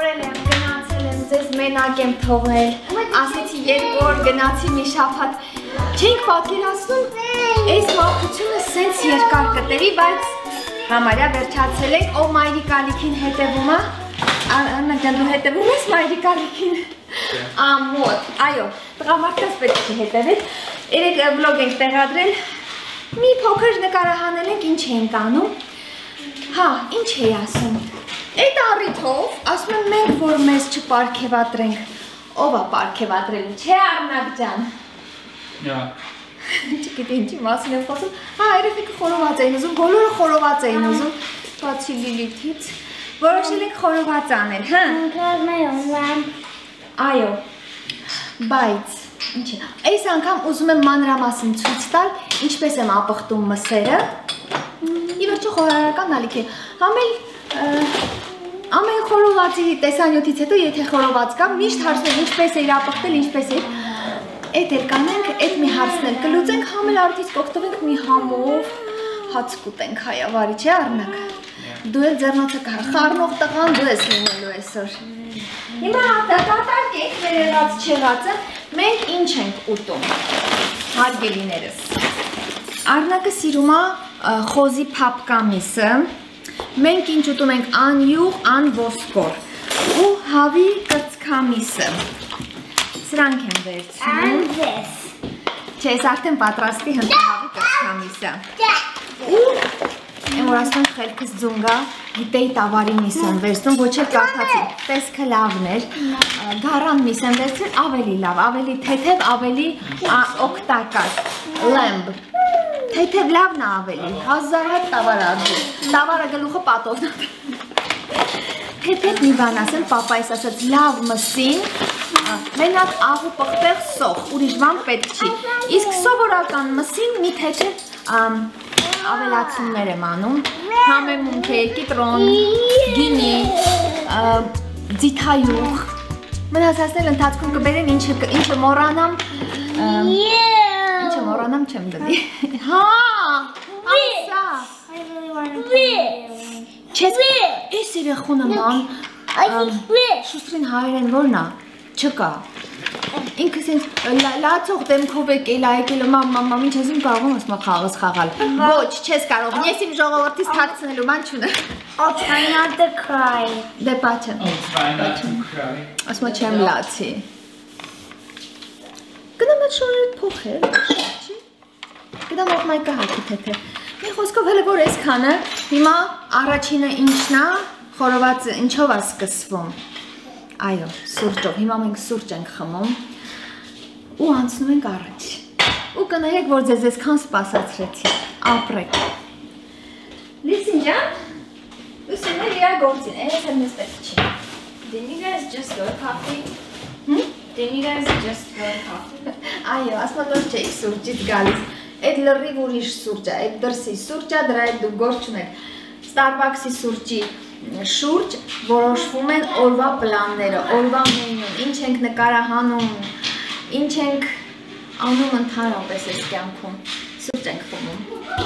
Տպավորել եմ, գնացել եմ, ձեզ մենակ եմ թողել, ասեցի 2 օր գնացի մի շաբաթ, չենք պատկերացնում, այս մաքրությունը սենց երկար կտևի, բայց համարյա վերջացել ենք, ով մայրիկ ալիքին հետևում է, Արնագան դու հետևում ես մայրիկ ալիքին, ամոտ, այո, տղամարդկաց պետք չի հետևել, երեկ վլոգ ենք տեղադրել, մի փոքր նկարահանել ենք, ինչ ենք անում, հա, ինչ էի ասում, այդ առիթով, ասում եմ մենք, որ մեզ չպարգևատրենք, ով է պարգևատրելու, չէ Արնակ ջան։ Չգիտի ինչի մասին եմ խոսում, հա, երեխեքը խորոված էին ուզում, բոլորը խորոված էին ուզում, բացի Լիլիթից, որոշել ենք խորոված անել, հա։ Այո, բայց, ինչ է, այս անգամ ուզում եմ մանրամասն ցույց տալ, ինչպես եմ ապխտում մսերը, ի վերջո խորհրդական ալիք է, ամեն խորովածի տեսանյութից հետո, եթե խորոված կա, միշտ հարցնենք ինչպես է իր ապխտել, ինչպես է, էդ էլ կանենք, էդ մի հարցնել կլուծենք, համել արդից կօգտվենք մի համով, հաց կուտենք հայավարի, չէ Արնակ, դու էլ ձեռնոցը խառնող տղան դու ես լինելու այսօր, հիմա դատարկ ենք մեր եղած չեղածը, մենք ինչ ենք ուտում, հարգելիներս, Արնակը սիրում է խոզի փափկամիսը, մենք ինչ ուտում ենք անյուղ, անոսկոր ու հավի կրծքամիսը, սրանք եմ վերցնում, չէ, ես արդեն պատրաստի հնդը հավի կրծքամիսը ու որ ասում են խելքս ձունգա, գիտեի տավարի միս եմ վերցնում, ոչ էլ կարդացի, տեսքը լավն էր, գարան միս եմ վերցրել, ավելի լավ, ավելի թեթև, ավելի օգտակար, լեմբ, թեթև լավն է ավելի, 1000 հատ տավար ադու, տավարը գլուխը պատովն է, թեթև մի բան ասեմ, պապայիս ասաց լավ մսին, մենակ աղու պղպեղ սող, ուրիշ բան պետք չի, իսկ սովորական մսին մի թեթև ավելացումներ եմ անում, համեմունք է, կիտրոն, գինի, ձիթայուղ, մնացածնել ընթացքում կբերեմ ինչը մորանամ, չեմ դնի, հա, ասա, չես, ես երեխու նման, շուստրին հայերեն որնա, չկա, ինքս ինձ լացող դեմքով եկել մամ, ինչ ես իմ կարողում ասմա խաղս խաղալ, ոչ, չես կարող, ես իմ ժողովորդից թաքցնելու ման չունը, I'll try not to cry. դե պաչը, ասմա չեմ լացի, գնամ այդ շորերդ փոխել, գնամ այդ մայկը հաքի թեթև, մի խոսքով հələ որ ես քանը, հիմա առաջինը ինչն է, խորովածը ինչով է սկսվում, այո, սուրճով, հիմա մենք սուրճ ենք խմում ու անցնում ենք առաջ ու կներեք, որ ձեզ այսքան սպասացրեցի, ապրեք Լիսին ջան, ուսին էլ իրա գործին, ես եմ ես պետք չի Didn't you guys just go to coffee? Didn't you guys just go to coffee? Այո, ասմա նոր չեք սուրճից գալիս Այդ լրիվ ուրիշ սուրճ է, այդ դրսի սուրճ է, դրա այդ դու գործ չունեք Starbucks-ի սուրճի շուրջ որոշվում են օրվա պլանները, օրվա մենյուն, ինչ ենք նկարահանում, ինչ ենք անում ընդհանրապես այս կյանքում, սուրճ ենք խմում։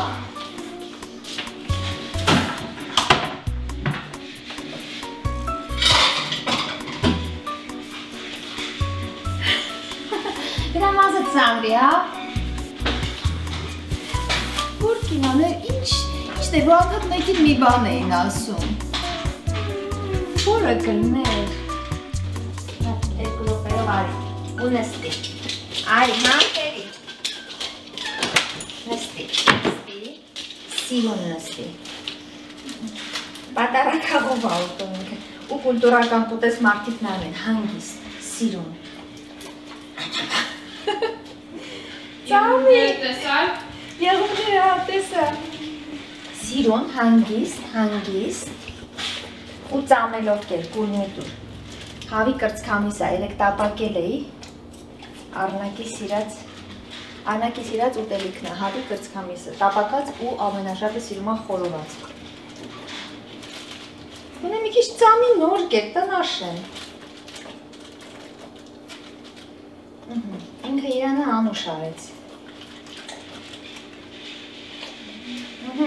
Գրամազը ծանրի, հա։ Որ կինաներ, ինչ է, որ անդադ մեկին մի բան էին ասում։ Որը կլներ։ Երկու լոպերով արի, ու նստի։ Արի, համքերի։ Նստի, սիրուն նստի։ Պատարակաղով ալտում ինքը, ու կուլտուրական կուտես մարդիկ նարն են, հանգիստ, սիրուն։ Ծավի։ Եղումները հատեսը։ Սիրուն, հանգիստ ու ծամելով կեր, կուրնետուր։ Հավի կրծքամիս է, երեք տապակել էի, Արնակի սիրած ուտելիքն է, հավի կրծքամիսը, տապակած ու ամենաշատը սիրում է խորոված։ Ունե մի քիչ ծամի նոր կեր, տնաշեն։ Ինքը իրանը անուշ արեց։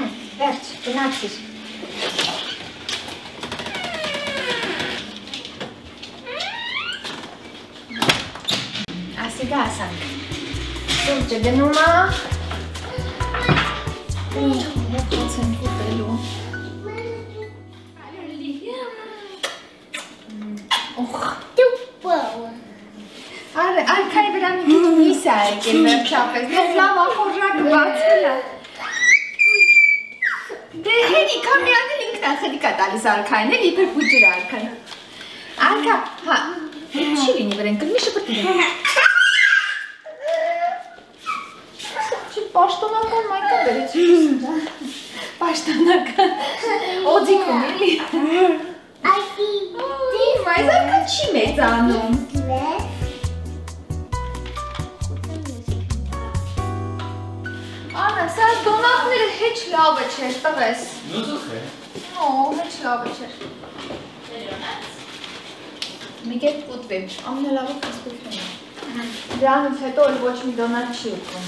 Վերջ, գնացիր։ Սիգա ասանք։ Սուրճը գնում է։ Հոքած են կուտելու։ Օխ։ Արքայի վրա մի քիչ միս է եկել վերջապես, ես լավ ախորժակը բացել է։ Դե հերի կամիանել ինքն ախելիք է տալիս արքային, էլ իպր պուջր արքան։ Արքա, հա, չի լինի վրեն կլմի շպրտիր է։ Չի պաշտոնական մայկա բերեց շուսնջա։ Պաշտոնական, օձիքում էլի։ Այս արքա չի մեծանում։ Անա, սա դոնախները հեչ լավը չեր, տղես։ Նուզուխ է։ Ո, հեչ լավը չեր։ Մի կետ կուտվեմ, ամենալավը կասկուտվեմ։ Դրանից հետո էլ ոչ մի դոնատ չի ուտվում։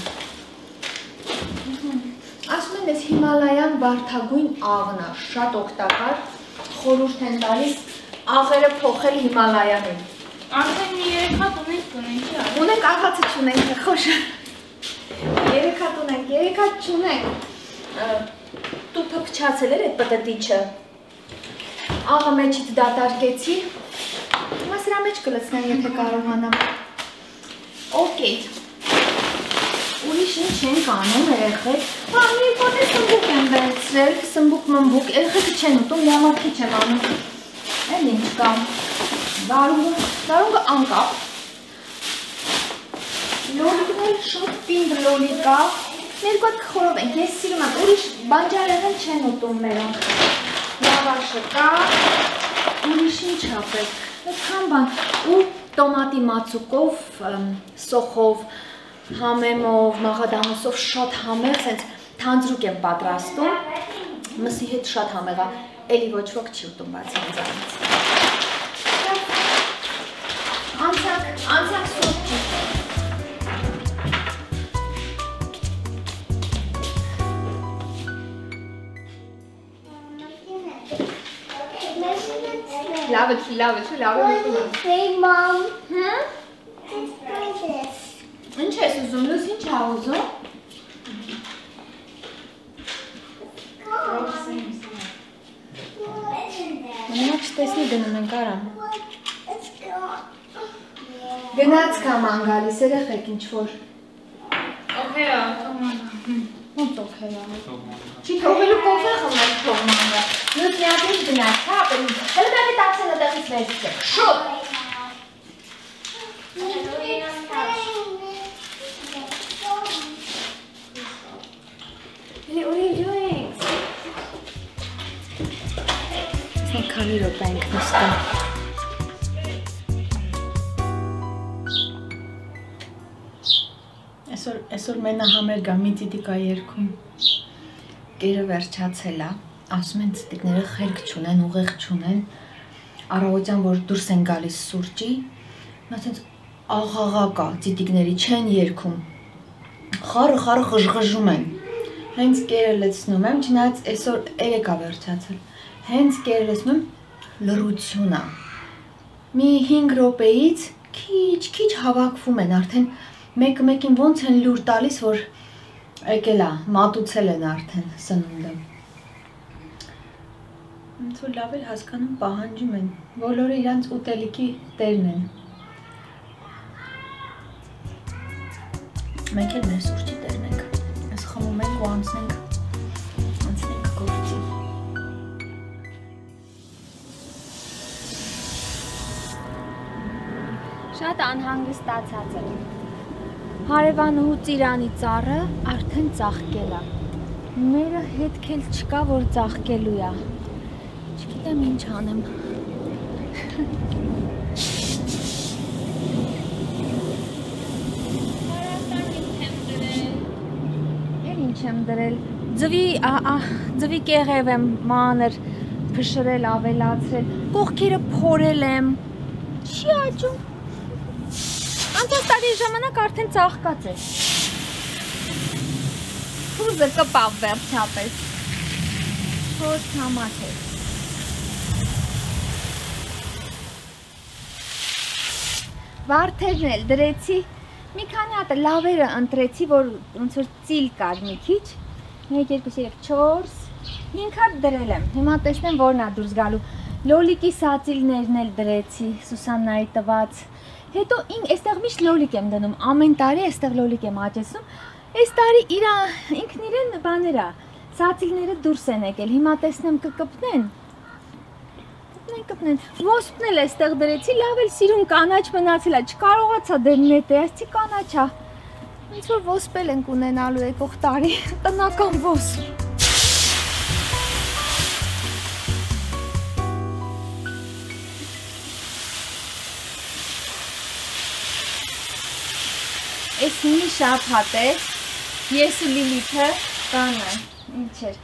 Ասում են ես հիմալայան վարդագույն աղն է, շատ օգտակար, խորհուրդ են տալիս աղերը փոխել հիմալայանին։ Արդեն մի 3 հատ ունենք կունենք, չի արդ։ Ունենք աղացը չունենք, խոշ։ 3 հատ ունենք, 3 հատ չունենք։ Տուփը փչացել էր այդ պտտիչը։ Աղը մեջից դատարկեցի։ Հիմա սրա մեջ կլցնեմ, եթե կարողանամ։ Okay։ Ուրիշ ինչ ենք անում երեխեք։ Հա, մի պոտե սմբուկ եմ վերցրել, սմբուկ մմբուկ, երեխեքը չեն ուտում, լյամար քիչ եմ անում։ Էլ ինչ կա։ Վարունգը անկապ։ Լոլիկն էլ շատ պինդ լոլիկ կա։ Երկու հատ կխորով ենք, ես սիրում եմ, ուրիշ բանջարեղեն չեն ուտում մերոնք։ Լավաշը կա, ուրիշ ինչ ապեք։ Այդքան բան, ու տոմատի մածուկով, սոխով, համեմով, մաղադամուսով շատ համեղ, սենց թանձրուկ եմ պատրաստում, մսի հետ շատ համեղ է, էլի ոչ ոք չի ուտում բացի ինձանից։ Անցանք սուրճի։ Love it. Hey, Mom. Ինչ ես ուզում, լուս ինչ ա ուզում։ Մենակ չտեսնի գնում ենք արամ։ Գնաց կաման գալիս, երեխեք ինչ-որ։ Okay, Ոնց օքեյ է։ Չի թողելու կոֆե խմել թողմանը։ Լուս մի ատիչ գնաց, հա, հələ դա տաքսենը տեղից վերցրեք, շուտ։ Սնք քանի րոպե ենք նստում։ Այսօր մենահամերգ է, մի ծիտիկ է երգում։ Կերը վերջացել է, ասում են ծիտիկները խելք չունեն, ուղեղ չունեն, առավոտյան որ դուրս են գալիս սուրճի, նա ցենց աղաղա կա, ծիտիկների չեն երգում, խառը խժխժում են։ Հենց կերը լցնում եմ, չնայած այսօր 3 է վերջացել, հենց կերը լցնում եմ լռություն է։ Մի 5 րոպեից քիչ հավաքվում են, արդեն մեկը-մեկին ոնց են լուր տալիս, որ եկել է, մատուցել են արդեն սնունդը։ Ոնց որ լավ էլ հասկանում պահանջում են, բոլորը իրանց ուտելիքի տերն են։ Մենք էլ մեր սուրճի տերն ենք, ես խմում ենք ու անցնենք գործի։ Շատ անհանգստացած եմ։ Հարևանուհու Ծիրանի ծառը արդեն ծաղկել է։ Մերը հետք էլ չկա, որ ծաղկելու է։ Չգիտեմ ինչ անեմ։ Էլ ինչ եմ դրել։ Ձվի կեղև եմ մանր փշրել, ավելացրել։ Կողքերը փորել եմ։ Չի աճում։ Անցած տարի ժամանակ արդեն ծաղկած է։ Խուզը կպավ վերջապես։ Հոս համատ է։ Վարդերն էլ դրեցի, Մի քանի հատ լավերը ընտրեցի, որ ոնց որ ծիլ կար մի քիչ։ 1 2 3 4 5 հատ դրել եմ։ Հիմա տեսնեմ որն է դուրս գալու։ Լոլիկի սածիլներն էլ դրեցի, Սուսաննայի տված։ Հետո այստեղ միշտ լոլիկ եմ դնում, ամեն տարի այստեղ լոլիկ եմ աճեցնում։ Այս տարի ինքն իրեն բաներ է, սածիլները դուրս են եկել։ Հիմա տեսնեմ կկպնեն։ Կպնեն։ Ոսպն էլ այստեղ դրեցի, լավ էլ սիրուն կանաչ մնացել է, չկարողացա դերն է, այսի կանաչ է։ Ոնց որ ոսպել ենք ունենալու եկող տարի, տնական ոսպ։ Այս մի շաբաթ է, ես ու Լիլիթը կանը, ինչ էր,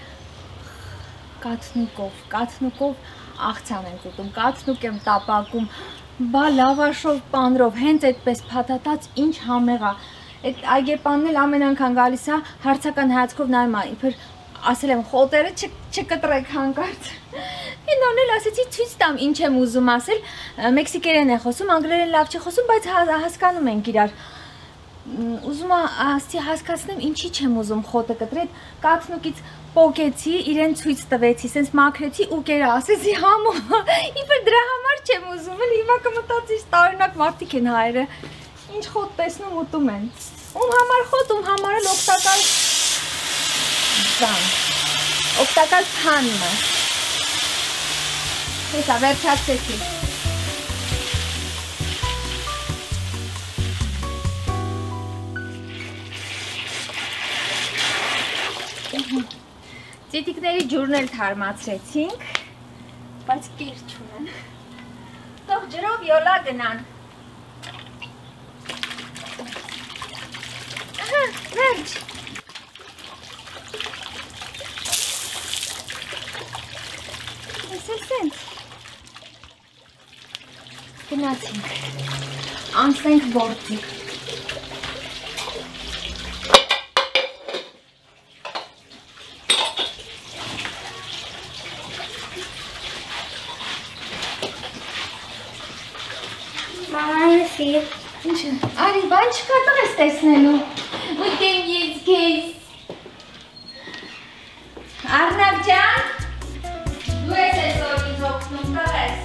կաթնուկով աղցան ենք ուտում, կաթնուկ եմ տապակում, բա լավաշով պանրով, հենց այդպես փաթաթած ինչ համեղ է, այդ այգեպանն էլ ամեն անգամ գալիս է, հարցական հայացքով նայում է, իբր ասել եմ խոտերը չկտրեք հանկարծ, Հինոն էլ ասեցի ցույց տամ ինչ եմ ուզում ասել, մեքսիկերեն է խոսում, անգլերեն լավ չի խոսում, բայց հասկանում ենք իրար, ուզում ասի հասկացնեմ ինչի չեմ ուզում խոտը կտրել, կաթնուկից պոկեցի, իրեն ցույց տվեցի, սենց մաքրեցի ու կերա, ասեցի համո, իբր դրա համար չեմ ուզում, էլ հիմա կմտածείς տարօրինակ մարդիկ են հայերը, ինչ խոտ տեսնում ուտում են, ում համար խոտ, ում համար էլ օգտակար բան, օգտակար բան է, հեսա վերջացեցի, Ծիտիկների ջուրն էլ թարմացրեցինք, բայց կեր չունեն, թող ջրով յոլա գնան, վերջ, ես էլ սենց, գնացինք, անցնենք գործի, Արի, բան չկա տղ ես տեսնելու, ուտեմ ես կեզ, Արնավ ջան, դու ես այսօր ինձ օգնում տղ ես,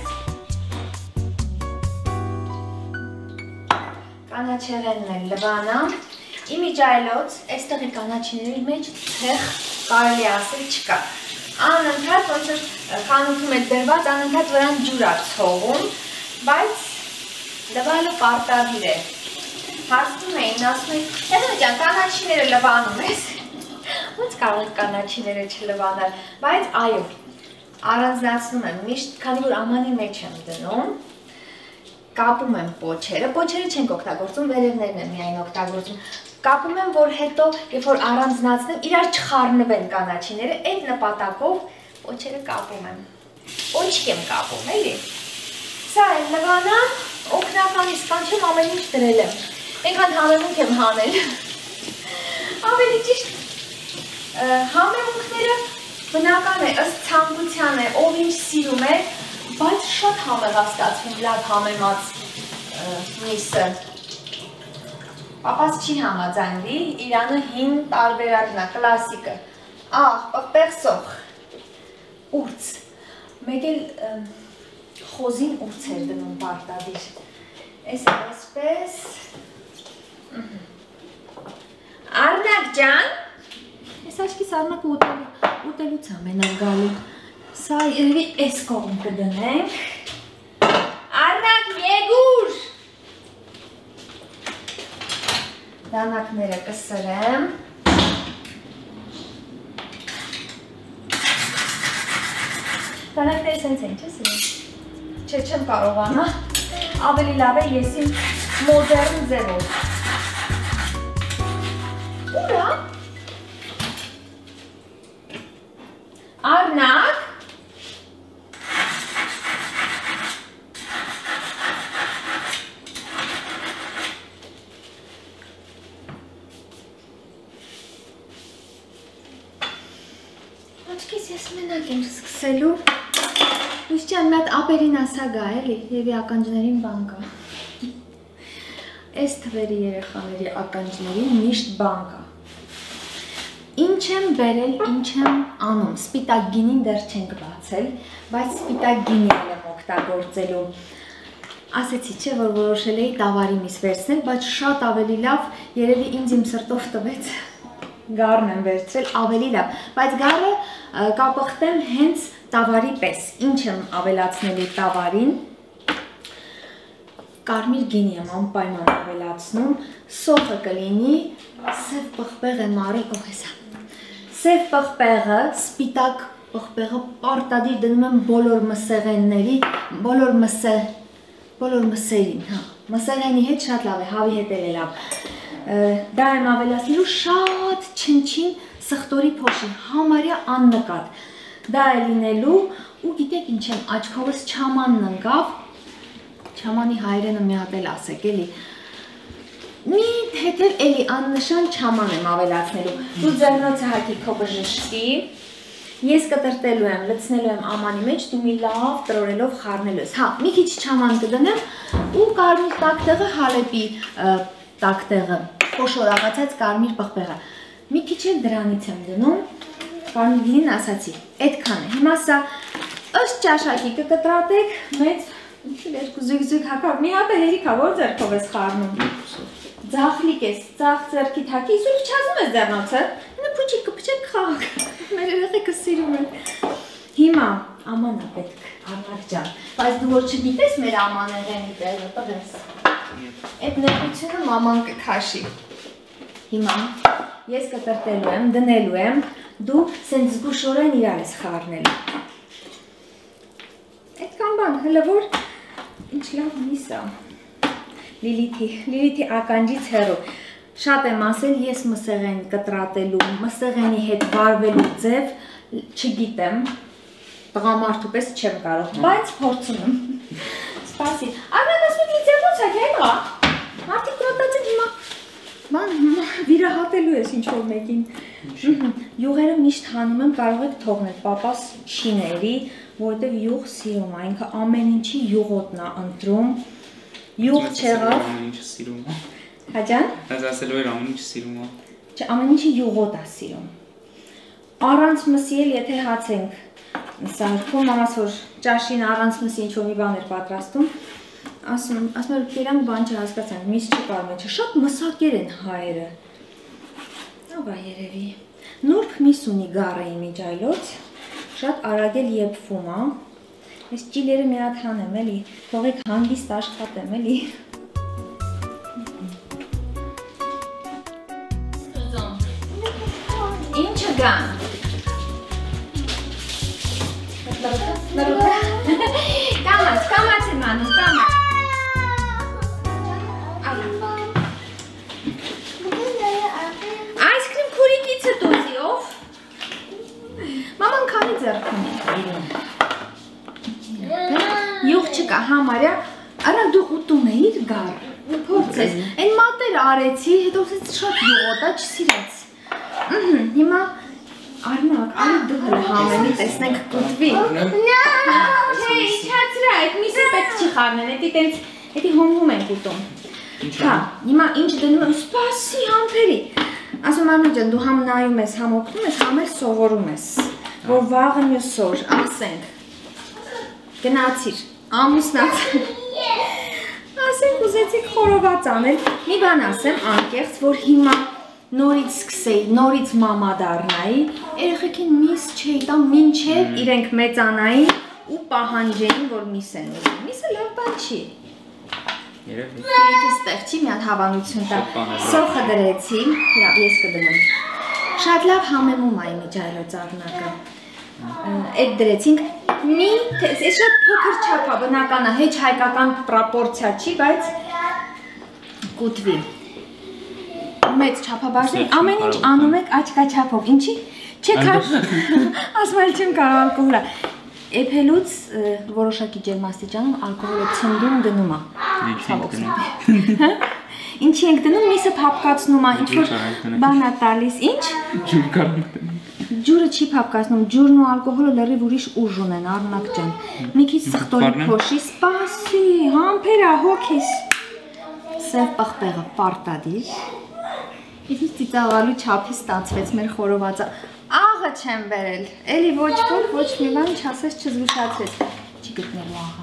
կանաչեղենն էլ լվանա, իմիջայլոց, այստեղի կանաչիների մեջ թեղ կարելի ասել չկա, անընդհատ ոնց որ խանութում է դրված, անընդհատ վրան ջուր է ցողում, բայց լվալը պարտադիր է, հարցնում էին, ասում էին, հետո ջան, կանաչիները լվանում ես, ոնց կարող եք կանաչիները չլվանալ, բայց այո, առանձնացնում եմ, միշտ, քանի որ ամանի մեջ եմ դնում, կապում եմ պոչերը չենք օգտագործում, վերևներն եմ միայն օգտագործում, կապում եմ, որ հետո, երբ որ առանձնացնեմ, իրար չխառնվեն կանաչիները, այդ նպատակով պոչերը կապում եմ, պոչիկ եմ կապում, էլի, սա է լվանա, օգնական իսկանչեմ ամեն ինչ դրել եմ, ենքան համեմունք եմ հանել, ավելի ճիշտ համեմունքները բնական է, ըստ ցանկության է, ով ինչ սիրում է, բայց շատ համեղ է ստացվում լավ համեմած միսը, պապաս չի համաձայնվի, Իրանը հին տարբերակն է, կլասիկը, պղպեղսող, ուրց, մեկ էլ խոզին ուրց էր դնում պարտադիր, ես այսպես, Արնակ ջան, ես աշկիս արնակ ուտելուց ամենակ գալու, սա երևի այս կողմ կդնենք, Արնակ միեգուր, դանակները կսրեմ, դանակները սենց են, չես իրեն? Չեմ կարողանա, ավելի լավ է ես իմ մոդերն ձևով։ Ուրա? Արնակ? Աչքիս ես մենակ եմ սկսելու։ Լույս ջան, մի հատ ապերին ասա գա էլի, եւի ականջներին բան կա։ այս թվերի երեխաների ականջների միշտ բան կա։ Ինչ եմ բերել, ինչ եմ անում, սպիտակ գինին դեռ չենք բացել, բայց սպիտակ գինի եմ օգտագործելու։ Ասեցի չէ, որ որոշել էի տավարի միս վերցնել, բայց շատ ավելի լավ, երևի ինձ իմ սրտով տվեց գառն եմ վերցրել, ավելի լավ, բայց գառը կապղտեմ հենց տավարի պես, ինչ եմ ավելացնելու տավարին, կարմիր գինի եմ անպայման ավելացնում, սոխը կլինի, սև պղպեղ եմ արել, օղեսա, սև պղպեղը, սպիտակ պղպեղը պարտադիր դնում եմ բոլոր մսեղենների, բոլոր մսերին, մսեղենի հետ շատ լավ է, հավի հետ էլ է լավ, դա եմ ավելացնելու շատ չնչին սխտորի փոշի, համարյա աննկատ, դա է լինելու ու գիտեք ինչ եմ, աչքովս չամանն ընկավ, չամանի հայրենը մի հատ էլ ասեք էլի, մի հետև էլի աննշան չաման եմ ավելացնելու, դու ձեռնոցը հակի քո բժշկի, ես կտրտելու եմ, լցնելու եմ ամանի մեջ, դու մի լավ տրորելով խառնելու ես, հա, մի քիչ չաման կդնեմ ու կարմիր տակտեղը հալեպի տակտեղը, խոշորացած կարմիր պղպեղը, մի քիչ էլ դրանից եմ դնում, կարմիր գինին ասացի, այդքան է, հիմա սա ըստ ճաշակի կկտրատեք, մեծ, ինչու երկու զույգ հակավ, մի հատը հերիքա, որ ձեռքով ես խառնում, ձախլիկ ես, ձախ ձեռքի թակի, իսուր չազում ես ձեռնոցը, հինը պուչիկ կպչեք խաղակ, մեր երեխեքը սիրում են, հիմա ամանա պետք, արմակ ջան, բայց դու որ չգիտես մեր ամանեղենի տեղը, տղես, այդ նեղությունը մաման կքաշի, հիմա ես կտրտելու եմ, դնելու եմ, դու սենց զգուշորեն իրար ես խառնելու, այդքան բան, հլը որ, ինչ լավ միսա, Լիլիթի ականջից հեռու, շատ եմ ասել, ես մսեղեն կտրատելու, մսեղենի հետ վարվելու ձև չգիտեմ, տղամարդու պես չեմ կարող, բայց փորձում եմ, սպասի, արմեն ասում եմ ձևոց ակ հետղա, մարդիկ կրոտացին հիմա, բան վիրահատելու ես ինչ-որ մեկին, յուղերը միշտ հանում եմ, կարող եք թողնել, պապաս չի ների, որտև յուղ սիրում, այնքը ամեն ինչի յուղոտն է ընտրում, յուղ չեղավ, ամեն ինչը սիրում է, հաջան, այս ասելու էր ամեն ինչը սիրում է, չէ, ամեն ինչի յուղոտ է սիրում, առանց մսի էլ եթե հաց ենք սարքում, ամաս որ ճաշին առանց մսի ինչ-որ մի բան էր պատրաստում, ասում էր իրանք բան չհասկացանք, միս չկարում են, շատ մսակեր են հայերը, ովա երևի, նուրբ միս ունի գառը իմիջայլոց, շատ արագ էլ եփվում է, ես ճիլերը մի հատ հանեմ էլի, թողեք հանգիստ աշխատեմ էլի, ինչը գան, կամաց եմ անում, կամաց, այսքրիմ քուրիկիցը տուզի, ով, մաման քանի ձեռքում է, յուղ չկա, համարյա, արա դու ուտում էիր գար, փորձես, են մատեր արեցի, հետո շատ յուղոտա չսիրեց, հիմա արմակ, ալի դու հլը համենի, տեսնենք կուտվի, չէ, իչացրա, այդ միսը պետք չի խարնեն, էդի հոմհում ենք ուտում, կա, հիմա ինչ դնում եմ, սպասի համպերի, ասում արմակ ջան, դու համ նայում ես, համ օգնում ես, համ էլ սովորում ես, որ վաղը մյուս օր, ասենք, գնացիր, ամուսնացիր, ասենք ուզեցիք խորոված անել, մի բան ասեմ անկեղծ, որ հիմա նորից սկսեի, նորից մամա դառնայի, երեխեքին միս չէի տամ, մինչև իրենք մեծանային ու պահանջեին, որ միս են ուզում, միսը լավ բան չի, երեխի ստեղ չի, մի հատ հավանություն տա, սոխը դրեցի, լավ, ես կդնեմ, շատ լավ համեմում այ միջայլոց աղնակը, այդ դրեցինք, այս շատ փոքր չափ է, բնական է, հեչ հայկական պրապորցիա չի, բայց կուտվի, մեծ չափաբարձին, ամեն ինչ անում եք աչկա չափով, ինչի, չեք ասում էլ չեմ կարող ալկոհոլը, էփելուց որոշակի ջերմաստիճանում ալկոհոլը ցնդում գնում է, ինչի ենք դնում, միսը փափկացնում է, ինչ-որ բան է տալիս, ինչ? Ջուրը չի փափկացնում, ջուրն ու ալկոհոլը լրիվ ուրիշ ուժ ունեն, Արմնակ ջան, մի քիչ սխտորի փոշի, սպասի, համբերա, հոգիս, սև պղպեղը պարտադիր։ Իսկ ծիծաղալու չափի ստացվեց մեր խորովածը։ Աղը չեմ բերել։ Էլի ոչ մի բան չասես չզգուշացրեց։ Չի գտնելու աղը։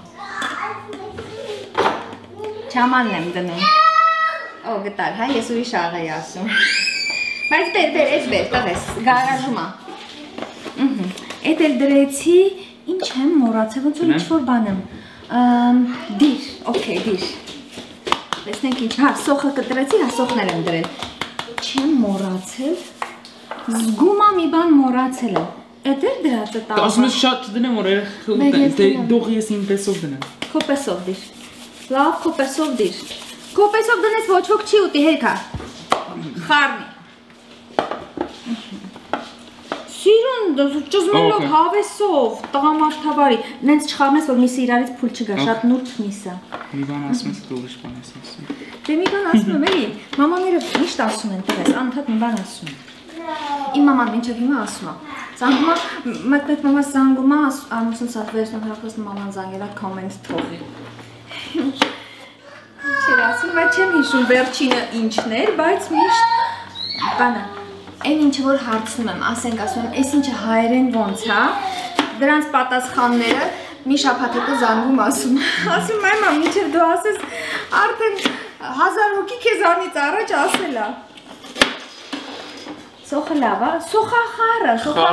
Չամանն եմ դնում։ Օ, գտար, հա, ես ուրիշ աղ էի ասում։ Բայց բեր, տղես, գարաժում ա։ Էդ էլ դրեցի, ինչ եմ մոռացել, ոնց որ ինչ-որ բան եմ։ Դիր, օքեյ, դիր։ Տեսնենք ինչ, հա, սոխը կտրեցի, հա, սոխներ եմ դրել։ Չեմ մոռացել, զգում ա մի բան մոռացել եմ։ Էդ էլ դրածը տաղը։ Ասում ես շատ չդնեմ, որ դող ես իմ պեսով դնեմ։ Քո պեսով դիր։ Լավ, քո պեսով դիր։ Քո պեսով դնես ոչ ոք չի ուտի, հերքա։ Խառնի։ Սիրուն, ճզմելով հավեսով, տղամարդավարի, նենց չխառնես, որ միսը իրարից փուլ չգա, շատ նուրբ միս է։ Մի բան ասում ես, դու ուրիշ բան ես ասում։ Դե մի բան ասում եմ, էլի, մամաները միշտ ասում են, տղես, անընդհատ մի բան ասում են։ Իմ մաման մինչև հիմա ասում է։ Զանգում է, մեկ մամա զանգում է, ամուսն սատվերն հրախոսն մաման զանգելա կոմենտ թողի։ Չէր ասում, բայց չեմ հիշում վերջինը ինչն էր, բայց միշտ բանը, այն ինչը որ հարցնում եմ, ասենք ասում եմ, այս ինչը հայերեն ոնց հա, դրանց պատասխանները մի շաբաթ հետո զանգում ասում այմա, մինչև դու ասես, արդեն 1000 հոգի քեզանից առաջ ասել է։ Սոխը լավ է, սոխախառը։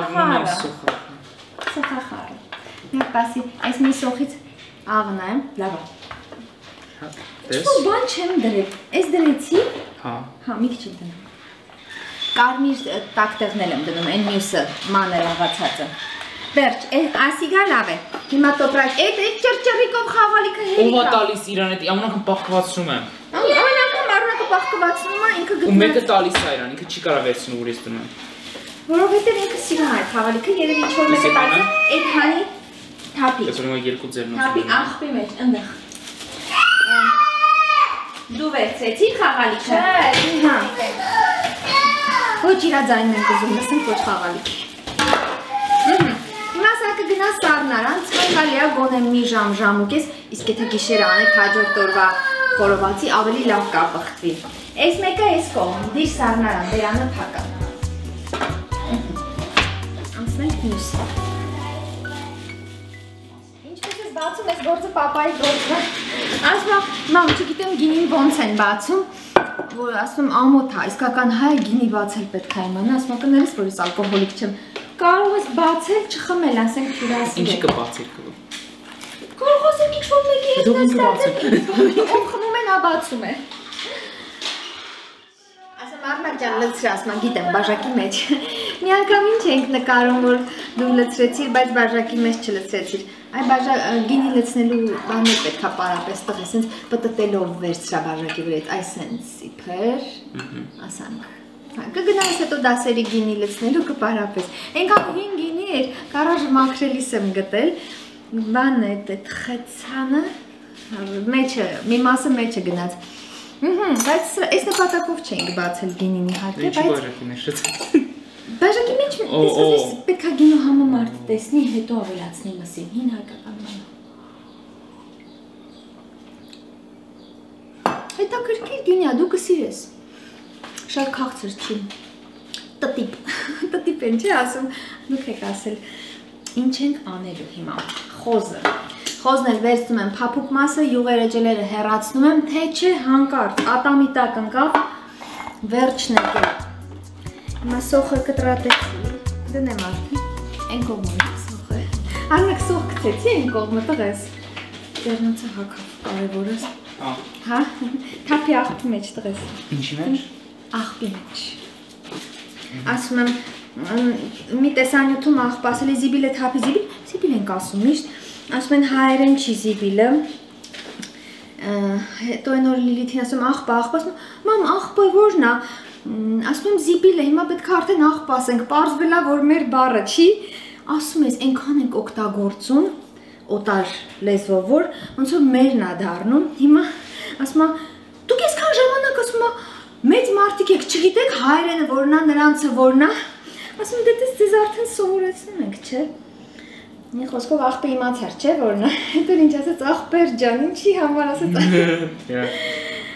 Մի պասի, այս մի սոխից աղն եմ, լավ է։ Ինչ-որ բան չեմ դրել, ես դրեցի։ Հա, մի քիչ եմ դնում։ Կարմիր տակտեղն եմ դնում, այն մյուսը մանր աղացածը։ Վերջ, ասիգա լավ է, հիմա տոպրակ, այդ ճրճրիկով խաղալիքը հերիք է։ Ով է տալիս իրան էդ, ամեն անգամ պաղկվածնում եմ։ Ամեն անգամ առնակը պաղկվածնում է, ինքը գտնում է։ Ու մեկը տալիս է իրան, ինքը չի կարող վերցնել ուր ես դնում։ Որովհետև ինքը սիրում է այդ խաղալիքը, երևի ինչ-որ մեկը տալիս է, այդ հանի թափի։ Ես ունեմ երկու ձեռնոցում։ Թափի աղբի մեջ, ընդեղ։ Դու վերցեցի խաղալիքը։ Հա։ Ոչ իրա ձայնն ենք ուզում, լսենք ոչ խաղալիքի։ Հիմա սա կգնա սառնարան, ցանկալի է գոնե մի ժամ ու կես, իսկ եթե գիշերը անեք հաջորդ օրվա խորովածի ավելի լավ կապղտվի։ Այս մեկը այս կողմ, դիր սառնարան, բերանը փակա։ Անցնենք մյուսը։ Ինչպես ես բացում, այս գործը պապայի գործը։ Ասում մամ, չգիտեմ գինին ոնց են բացում, որ ասում ամոթ է, իսկական հայ գինի բացել պետք է իմանա, ասում կներես, որ ես ալկոհոլիկ չեմ։ Կարող ես բացել, չխմել, ասենք հյուրասիրել։ Ինչի կբացել կլու։ Կարող ասենք ինչ-որ մեկի հետ նստած ով խմում է, նա բացում է։ Ասում Արմակ ջան, լցրի, ասում գիտեմ, բաժակի մեջ։ Մի անգամ ինչ ենք նկարում, որ դու լցրեցիր, բայց բաժակի մեջ չլցրեցիր։ Այ գինի լցնելու բանը պետք է պարապես տղես, սենց պտտելով վերցրա բաժակի վրայից, այ սենց իբր, ասանք։ Կգնաս հետո դասերի գինի լցնելու կպարապես։ Ենքան հին գինի էր, կարաժը մաքրելիս եմ գտել, բան է այդ խեցանը, մի մասը մեջը գնաց։ Բայց այս նպատակով չենք բացել գինին իհարկե, բայց… բաժակի մեջ լցրեցի։ Բաժակի մեջ պետք է գինու համը մարդ տեսնի, հետո ավելացնի մսին, հին հայկական մանա։ Հետաքրքիր գինի է, դու կսիրես։ Շատ քաղցր չի, տտիպ են չի ասում, դուք եք ասել, ինչ ենք անելու հիմա, խոզն էլ վերցնում եմ փափուկ մասը, յուղերը ջելերը հեռացնում եմ, թե չէ հանկարծ, ատամի տակ ընկավ, վերջն եկել, հիմա սոխը կտրատեցի, դնեմ արդի, են կողմը սոխը, արմեք սոխ կծեցի են կողմը տղես, ձերնոցը հակավ, կարևորս, հա, թափի աղբի մեջ տղես, ինչի մեջ? Աղբի մեջ, ասում եմ, մի տեսանյութում աղբ ասել է զիբիլ է թափի զիբիլ ենք ասում միշտ, ասում են հայերեն չի զիբիլը, հետո են որ Լիլիթին ասում աղբը, ասում մամ աղբը որն է, ասում եմ զիբիլ է, հիմա պետք է արդեն աղբ ասենք, պարզվել է որ մեր բառը չի, ասում ես այնքան ենք օգտագործում, օտար լեզվով որ, ոնց որ մերն է դառնում, հիմա ասում դուք այսքան ժամանակ ասում մեծ մարդիկ եք, չգիտեք հայերենը որն է, նրանցը որն է, ասում դե դες արդեն սովորեցնում ենք, չէ։ Մի խոսքով աղբը իմացար, չէ, որն է, հետո ինչ ասեց աղբեր ջան, ինչի համար ասեց։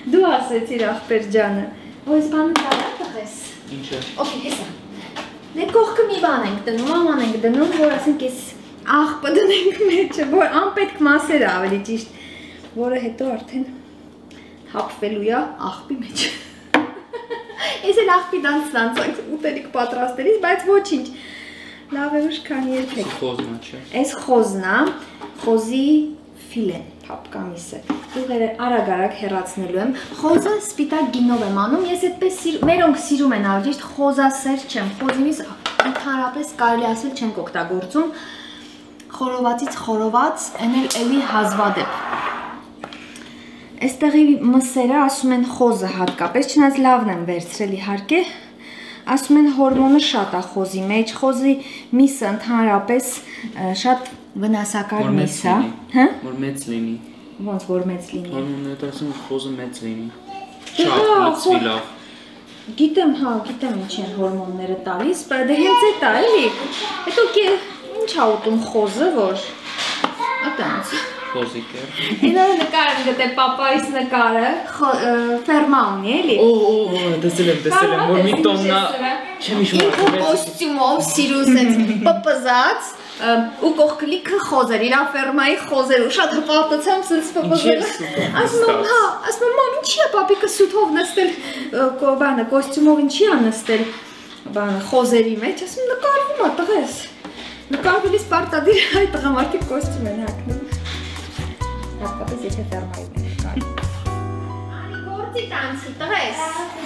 Դու ասեցիր ախպեր ջանը։ Ո՞յս բանը դառա տղես։ Ինչը։ Okay, հեսա։ Դե կողքը մի բան ենք դնում, աման ենք դնում, որ ասենք էս աղբը դնենք մեջը, որ անպետք մասերը ավելի ճիշտ, որը հետո արդեն հապվելու է աղբի մեջ։ Ես էլ աղբի դանց ուտելիք պատրաստելիս, բայց ոչինչ։ Լավ է ուշ քանի երբեք։ Խոզն է, չէ։ Այս խոզն է, խոզի ֆիլեն, փապկամիսը։ Ուղերը արագ-արագ հեռացնելու եմ։ Խոզը սպիտակ գինով եմ անում, ես այդպես մերոնք սիրում են ավելի ճիշտ խոզասեր չեմ, խոզիմից ընդհանրապես կարելի ասել չենք օգտագործում։ Խորովածից խորոված, այն էլ էլի հազվադեպ։ Այստեղի մսերը ասում են խոզը հատկապես, չնայած լավն եմ վերցրել իհարկե, ասում են հորմոնը շատ է խոզի մեջ, խոզի միսը ընդհանրապես շատ վնասակար միս է, հա? Որ մեծ լինի։ Ոնց որ մեծ լինի։ Հորմոնները ասում են խոզը մեծ լինի։ Շատ լցվի լավ։ Գիտեմ, հա, գիտեմ ինչ են հորմոնները տալիս, բայց դե հենց էդ է, էլի։ Հետո ինչ է ուտում խոզը, որ այտենց։ Խոզիկ է։ Ինը նկար եմ գտել պապայիս նկարը, ֆերմա ունի, էլի։ Օ, տեսել եմ, որ մի տոննա չեմ հիշում։ Ինքը կոստյումով սիրուս է պպզած ու կողքը լիքը խոզեր, իր ֆերմայի խոզեր ու շատ հպարտացամ սենց պպզել։ Ասում եմ, հա, ասում եմ, մամ, ինչի է պապիկը սութով նստել, բանը, կոստյումով ինչի է նստել, բանը, խոզերի մեջ, ասում եմ, նկարվում է, տղես։ Նկարվելիս պարտադիր այդ տղամարդիկ կոստյում են հագնում։ Հատկապես եթե ֆերմայի մեջ նկարվում։ Անի գործի տանցի, տղես։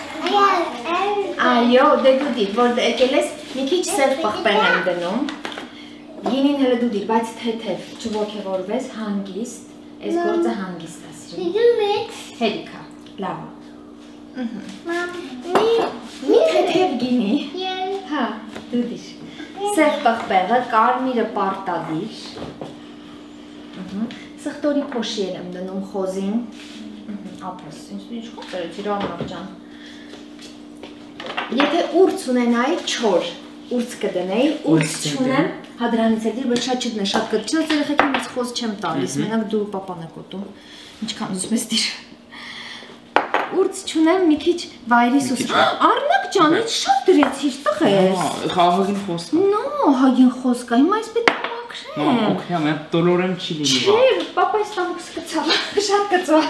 Այո, դե դու դիր, որ եկել ես մի քիչ սև պղպեղ եմ դնում։ Գինին հələ դու դիր, բայց թեթև, չոգևորվես, հանգիստ, այս գործը հանգիստ է սիրում։ Հերիքա, լավ է։ Մի թեթև գինի։ Հա, դու դիր։ Սև պղպեղը, կարմիրը պարտադիր։ Սխտորի փոշի եմ դնում խոզին։ Ապրես, ինչ խոպերեց իր աննավ ջան։ Եթե ուրց ունենայի չոր, ուրց կդնեի, ուրց չունեմ, հա դրանից էլ դիր, բայց շատ չդնե, շատ կտչնած երեխեքին ես խոզ չեմ տալիս, մենակ դու պապան եք ուտում, ինչքան ուզում ես դիր։ Ուրց չունեմ, մի քիչ վայրի սուս։ Արնակ ջան, ինչ շատ դրեցիր, տղես։ Հագին խոսք։ Նո, հագին խոսք է, հիմա այս պետք է մաքրեմ։ Okay, ամեն տոլորեմ չի լինի։ Չէ, պապայս տամուքս կծավ, շատ կծավ։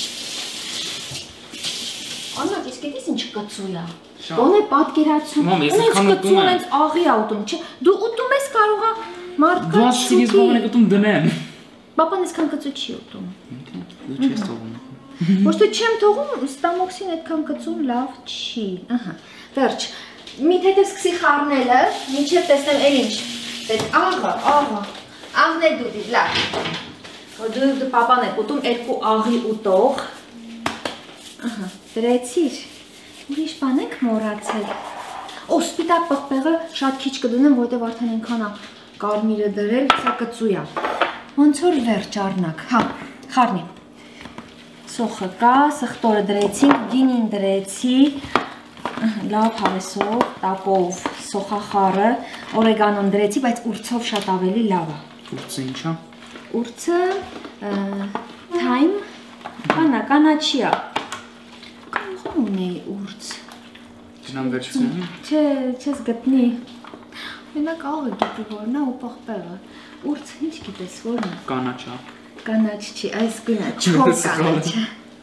Աննակ, ես գիտես ինչ կծու է։ Գոնե պատկերացում։ Մամ, ես այդքան ուտում եմ։ Հենց աղի է ուտում, չէ։ Դու ուտում ես կարող է մարդկա Դու ասեցիր ես բավական եք ուտում դնեմ։ Պապան այսքան կծու չի ուտում։ Դու չես թողում։ Ոչ թե չեմ թողում, ստամոքսին այդքան կծուն լավ չի։ Ահա։ Վերջ։ Մի թեթև սկսի խառնելը, մինչև տեսնեմ էլ ինչ։ Այդ աղը։ Աղն էլ դու դիր, լավ։ Դու պապան եք ուտում երկու աղի ուտող։ Ահա, դրեցիր։ Ուրիշ բան եք մոռացել։ Օ, սպիտակ պղպեղը շատ քիչ կդնեմ, որտեղ արդեն այնքան է կարմիրը դրել, սա կծու է։ Ոնց որ վերջ առնակ։ Հա, խառնի։ Սոխը կա, սխտորը դրեցինք, գինին դրեցի, լավ հավեսով, տակով սոխախառը, օրեգանոն դրեցի, բայց ուրցով շատ ավելի լավ է։ Ուրցը ինչ է։ Ուրցը թայմ, կանաչի է։ Կարող ունեի ուրց։ Դնամ վերցնեմ։ Չէ, չես գտնի։ Մենակ աղը գիտի որն է ու պղպեղը։ Ուրցը ինչ գիտես որն է։ Կանաչ է։ Կանաչ չի, այս գունա չոր կանաչ է։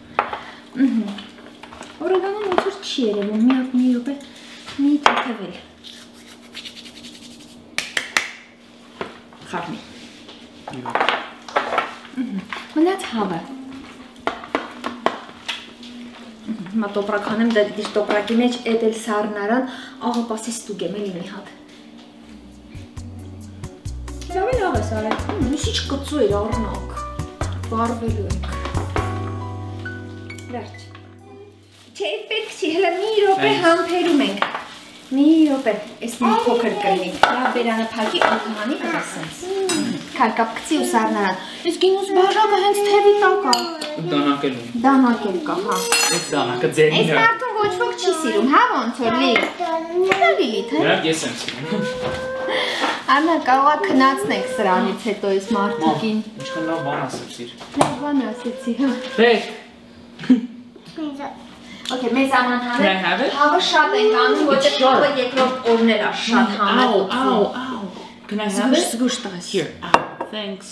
Օրեգանոն ոնց որ չի երևում, մի րոպե, մի թեթևել։ Խառնի։ Մնաց հավը։ Հիմա տոպրակ հանեմ, դիր տոպրակի մեջ էդ էլ սառնարան, աղը պասի ստուգեմ էլի մի հատ։ Լավ ես արել, միսիչ կծու էր առնակ, վարվելու ենք։ Վերջ։ Չէ, պետք չի, հլը մի րոպե համբերում ենք։ Մի րոպե, ես մի փոքր կլինի, լավ բերանը փակի, ակմանի կտասենց։ Քարկապ կծի ու սառնարան։ Ես գինուս բաժակը հենց թևի տակ է։ Դանակելում։ Դանակել կա, հա։ Այս դանակը ձերին Այս մարդուն ոչ ոք չի սիրում, հա ոնց որ լի։ Դա լիլիթ, հա։ Նրանք ես եմ սիրում։ Աննա, կարող է քնացնենք սրանից հետո այս մարդիկին։ Ինչքան լավ բան ասեցիր։ Լավ բան ասեցի, հա։ Բեք։ Okay, մեզ աման Can I have it? Հավը շատ ենք անում, որտեղ հավը երկրորդ օրներ է շատ համը Ow. Can I have it? Զգուշ տղես Here. Ow. Thanks.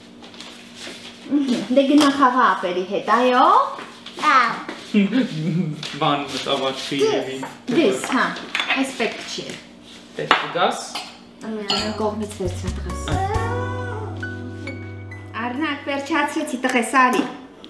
Դե գնա խաղա ապերի հետ, այո Բան մտավաճ ֆիլմին։ Դես, հա, այս պետք չի Պետք է գաս։ Կողմից վերցրա տղես Արնակ վերջացրեցի տղես արի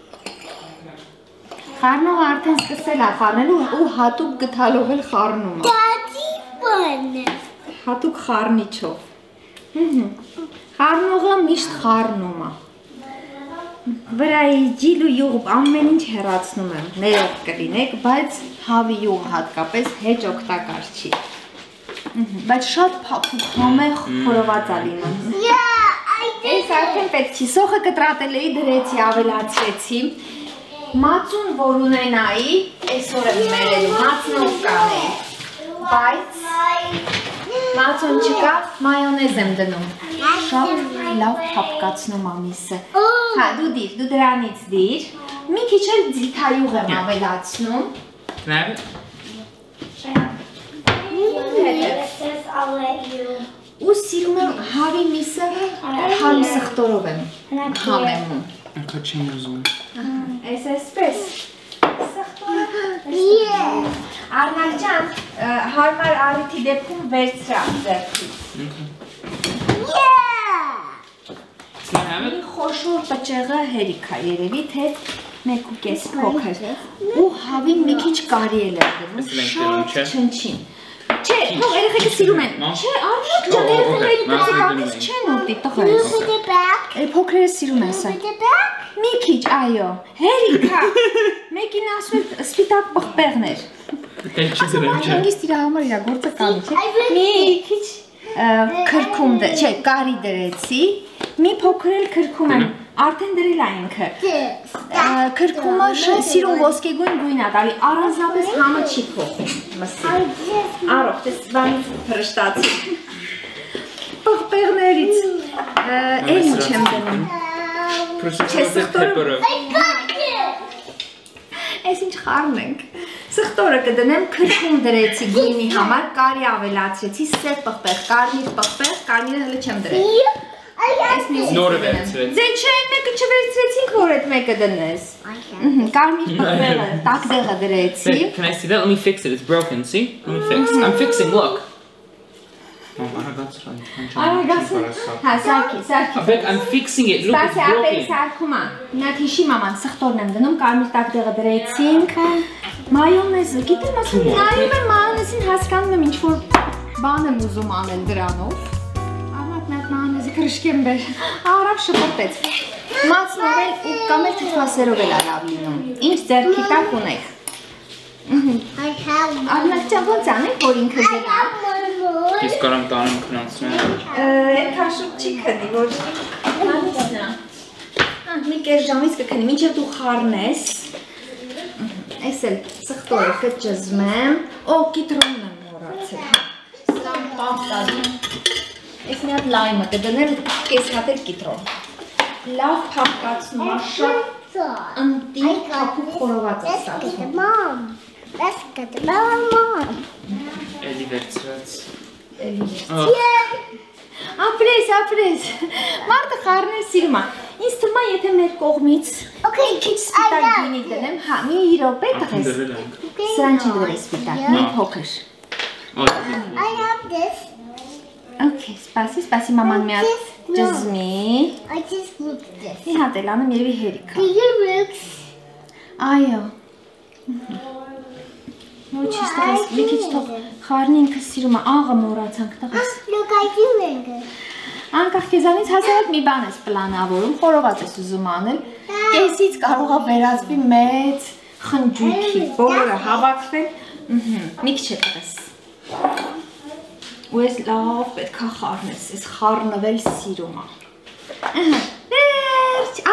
Խառնողը արդեն սկսել է խառնելու ու հատուկ գթալով էլ խառնում է Հատուկ խառնիչով Խառնողը միշտ խառնում է Վրայի ջիլ ու յուղ ամեն ինչ հեռացնում եմ, ներող կլինեք, բայց հավի յուղ հատկապես հեչ օգտակար չի Բայց շատ փափուկ համեղ խորոված է լինում Ես արդեն պետք չի, սոխը կտրատել էի, դրեցի, ավելացրեցի Մածուն որ ունենայի, այսօր եմ մերելու, մածնով կանեի Բայց մածուն չկա, մայոնեզ եմ դնում Շատ լավ փափկացնում ամիսը Հա, դու դիր, դու դրանից դիր Մի քիչ էլ ձիթայուղ եմ ավելացնում Can I have it? Ու սիրում եմ հավի միսը հարմ սխտորով եմ համեմում Անկա չեմ ուզում Այս այսպես Արնակ ջան, հարմար արիթի դեպքում վերցրա ձեռքից Can I have it? Խոշոր պճեղը հերիք է երևի, թե 1.5 փոքր ու հավին մի քիչ կարի էլ է դնում, շատ չնչին Չէ, թող երեխեքը սիրում են Չէ, արնակ ջան, երեխեքային պծիկամից չեն ուտի տղես Փոքրերը սիրում են սա Մի քիչ, այո, հերիք է Մեկին ասում են սպիտակ պղպեղներ Հանգիստ իրա համար իրա գործը կանի, չէ Մի քիչ քրքում, չէ, կարի դրեցի Մի փոքր էլ քրքում եմ, արդեն դրել է ինքը Քրքումը սիրում ոսկեգույն գույն է տալի, առանձնապես համը չի փոխում մսի Արող, տես բանից փրշտացի Պղպեղներից, էլ ինչ եմ դնում Չէ, սխտորը Այս ինչ խառն ենք Սխտորը կդնեմ, քրքում դրեցի գույնի համար, կարի ավելացրեցի, սև պղպեղ, կարմիր պղպեղ, կարմիրը հլը չեմ դրել Նորը վերցրեց Ձե չէ, մեկը չվերցրեցինք, որ այդ մեկը դնես Կարմիր պղպեղը, տակ դեղը դրեցի Can I see that? Let me fix it, it's broken, see? Let me fix I'm fixing, look Հա, սարքի I'm fixing it, look, it's Ստասի ապերի broken սարքում է Նատ հիշի մաման, սխտորն եմ դնում, կարմիր տակ դեղը դրեցինք Մայոնեզը, գիտեմ ասում, նայում եմ մայոնեզին հասկանում եմ ինչ-որ բան եմ ուզում անել դրանով Արմատ նատ մայոնեզի կրշկեմ բեր, արավ շպրտեց Մացնով էլ ու կամ էլ թթվասերով էլ լավ լինում Ինչ ձերքի տակ ունեք Արմատ ջան ոնց անենք, որ ինքը գնա Ես կարամ տանեմ քնացնեմ Էդքան շուտ չի քնի, որ հանիցն է Մի կես ժամից կքնի, մինչև դու խառնես Այս էլ սխտորը կճզմեմ Օ, կիտրոնն եմ մոռացել Սրան պամբ տալի Այս մի հատ լայմը կդնեմ կես հատ էլ կիտրոն Լավ փափկացնում է շատ ընտի փափուկ խորոված է ստացվում Let's get the mom. Էլի վերցրած Ապրես Մարդը խառնել սիրում է Ինձ թվում է եթե մեր կողմից Մի քիչ սպիտակ գինի դնեմ Հա, մի րոպե տղես Սրան չի դրել սպիտակ, մի փոքր I have this. Okay, սպասի մաման մի հատ ջզմի I just look this. Մի հատ էլ անում երևի հերիք Do you look? Այո Ոչինչ տղես, մի քիչ թող խառնի ինքը սիրում է, աղը մոռացանք տղես Look, I do look. Անկախ քեզանից հազարդ մի բան ես պլանավորում, խորոված ես ուզում անել Կեսից կարող է վերածվի մեծ խնջույքի, բոլորը հավաքվել Մի քիչ է տղես Ու ես լավ պետք է խառնես, ես խառնվել սիրում է Վերջ,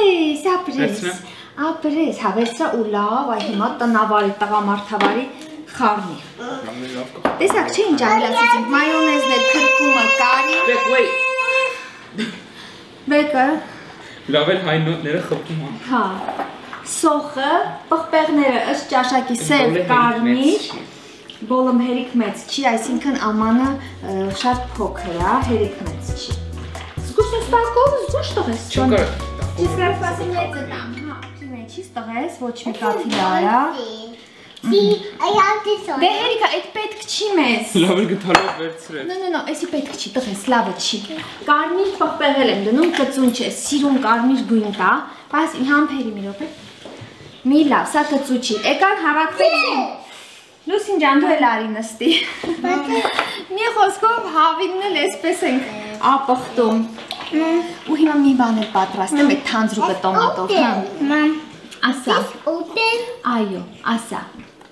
ապրես, հավերցրա ու լավ, այ հիմա տնավարի, տղամարդավարի խառնի Տեսակ չէ ինչ ավելացեցինք, մայոնեզն էլ քրքումը, կարի Բեկը Լավ էլ հայ նոտները խփում Հա, Սոխը, պղպեղները ըստ ճաշակի սև, կարմիր, բոլում հերիք մեծ չի, այսինքն ամանը շատ փոքր է, հերիք մեծ չի։ Զգուշ ես տակով, զգուշ տղես։ Չկար։ Չիս գրավ սպասի մեծը տամ, հա, մեջից տղես, ոչ մի կաթիլարա։ See, I have this one. Դե հերիքա, այդ պետք չի մեզ։ Լավ է գտալով վերցրեց։ No, էսի պետք չի, տղես, լավը չի։ Կարմիր պղպեղել եմ դնում, կծուն չէ, սիրուն կարմիր գույն տա, բայց համբերի մի րոպե։ Մի լավ, սա կծու չի, եկան հավաքվեցին։ Լուսին ջան, դու էլ արի նստի։ Մի խոսքով հավինն էլ էսպես ենք ապխտում։ Ու հիմա մի բան էլ պատրաստեմ այդ թանձրուկը տոմատով, հա։ Mom, Ասա, open. այո, ասա։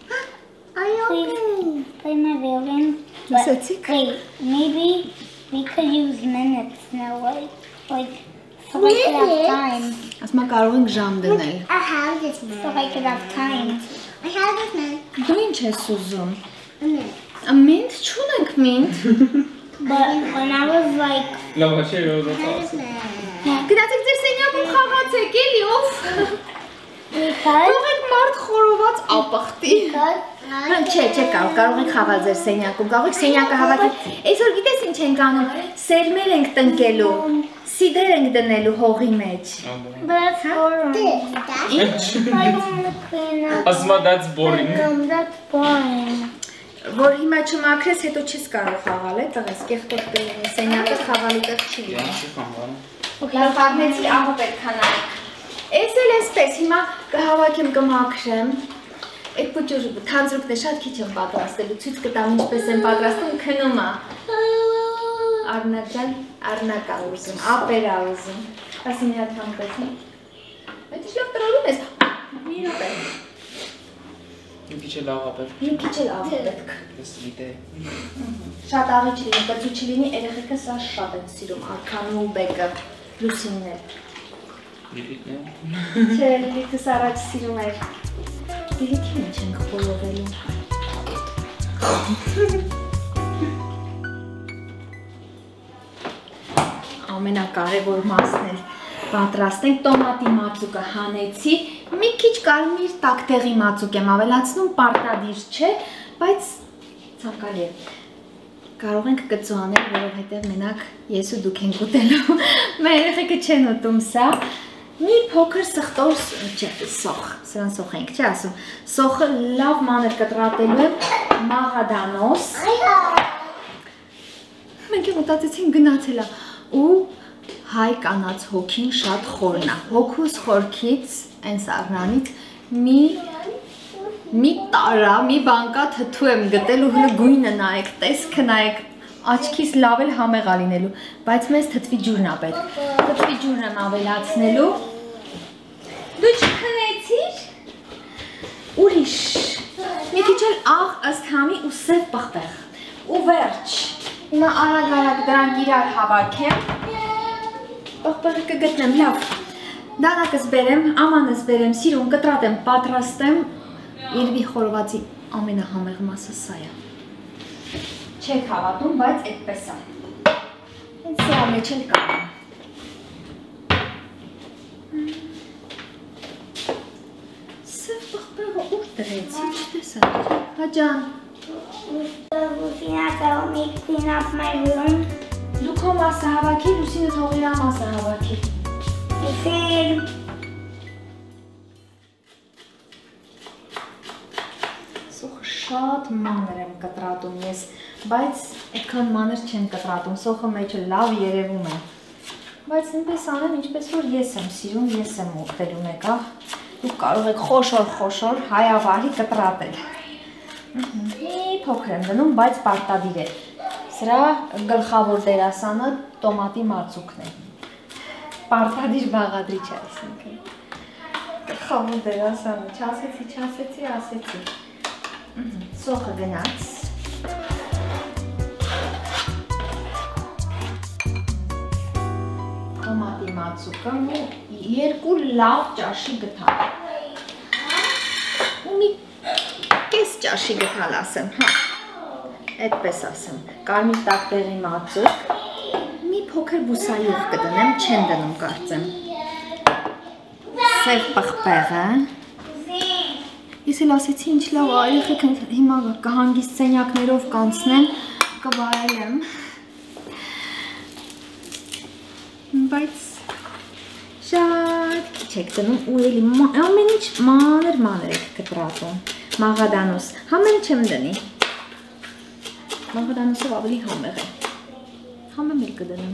Play my violin. Լսեցիք։ Wait, maybe we could use minutes now, like so I could have time. Ասմա կարող ենք ժամ դնել։ I have this man. So I could have time. I have this man. Դու ինչ ես ուզում։ A minute. Մինտ չունենք մինտ։ But when I was like, Լավ է, չէ, I have this man. Գնացեք ձեր սենյակում խաղացեք էլի ով։ Because Թողեք մարդ խորոված ապխտի։ Չէ, կարող եք խաղալ ձեր սենյակում, կարող եք սենյակը հավաքել։ Այսօր գիտես ինչ ենք անում, սերմեր ենք տնկելու, սիդեր ենք դնելու հողի մեջ։ but that's boring. Ինչ։ I don't want to clean up. Ասմա that's boring։ That's boring. Որ հիմա չմաքրես, հետո չես կարող խաղալ, տղես, կեղտոտ սենյակը խաղալու տեղ չի լինի։ Լավ խաղնեցի, ահա պետք է նայեք։ Էս էլ էսպես, հիմա կհավաքեմ, կմաքրեմ։ Այդ պուճուրը թանձրուկն է շատ քիչ եմ պատրաստելու, ցույց կտամ ինչպես եմ պատրաստում, քնում է։ Արնակ ջան, արնակ ա ուզում, ապեր ա ուզում։ Ասի մի հատ համբեցնի։ Այդ ինչ լավ տրորում ես։ Մի րոպե։ Մի քիչ էլ աղ ապեր։ Մի քիչ էլ աղ պետք։ Ես գիտե։ Շատ աղի չլինի, կծու չլինի, երեխեքը սա շատ են սիրում, արքանու բեկը, լուսինն է։ Լիլիթն է։ Չէ, Լիլիթս առաջ սիրում էր։ Լիլիթին ինչ ենք խոլովելու։ Ամենակարևոր մասն էլ պատրաստենք, տոմատի մածուկը հանեցի, մի քիչ կարմիր տակտեղի մածուկ եմ ավելացնում, պարտադիր չէ, բայց ցանկալի է։ Կարող ենք կծու անել, որովհետև մենակ ես ու դուք ենք ուտելու, մեր երեխեքը չեն ուտում սա, մի փոքր սխտոր, չէ, սոխ, սրան սոխ ենք, չէ ասում, սոխը լավ մանր կտրատելու եմ, մաղադանոս, մենք եմ ուտացեցին գնացել է, ու հայ կանաց հոգին շատ խորն է, հոգուս խորքից, այն սառնանից, մի տարա, մի բանկա թթու եմ գտել ու հլը գույնը նայեք, տեսքը նայեք, աչքիս լավ էլ համեղ ա լինելու, բայց մեզ թթվի ջուրն ա պետք, թթվի ջուրն եմ ավելացնելու, դու չքնեցիր, ուրիշ, մի քիչ էլ աղ ըստ համի ու սև պղպեղ, ու վերջ, հիմա արագ դրանք իրար հավաքեմ, պղպեղը կգտնեմ, լավ, դանակս բերեմ, ամանս բերեմ, սիրուն կտրատեմ, պատրաստեմ, Իրվի խորովածի ամենահամեղ մասը սա է։ Չեք հավատում, բայց այդպես է։ Հենց սրա մեջ էլ կարամ։ Սև պղպեղը ուր դրեցի, չտեսա։ Հաջան։ Lucina, tell me clean up my room. Դու քո մասը հավաքի, Լուսինը թող իր մասը հավաքի։ I said, Սոխը շատ մանր եմ կտրատում ես, բայց այդքան մանր չեմ կտրատում, սոխը մեջը լավ երևում է։ Բայց նույնպես անեմ, ինչպես որ ես եմ սիրում, ես եմ ուտելու մեկա, դուք կարող եք խոշոր հայավարի կտրատել։ Մի փոքր եմ դնում, բայց պարտադիր է։ Սրա գլխավոր դերասանը տոմատի մածուկն է։ Պարտադիր բաղադրիչ է, այսինքն։ Գլխավոր դերասանը, չասեցի։ Սոխը գնաց։ Տոմատի մածուկը երկու լավ ճաշի գթալ։ Ու մի կես ճաշի գթալ ասեմ, հա, այդպես ասեմ, կարմիր տակտեղի մածուկ, մի փոքր բուսայուղ կդնեմ, չեմ դնում կարծեմ։ Սև պղպեղը։ Ես էլ ասեցի ինչ լավ, երեխեքն հիմա կհանգիստ սենյակներով կանցնեն, կվարելեմ։ Բայց շատ քիչ եք դնում ու էլի ամեն ինչ մանր եք կտրատում։ Մաղադանոս, համեն չեմ դնի։ Մաղադանոսով ավելի համեղ է։ Համեմ էլ կդնեմ։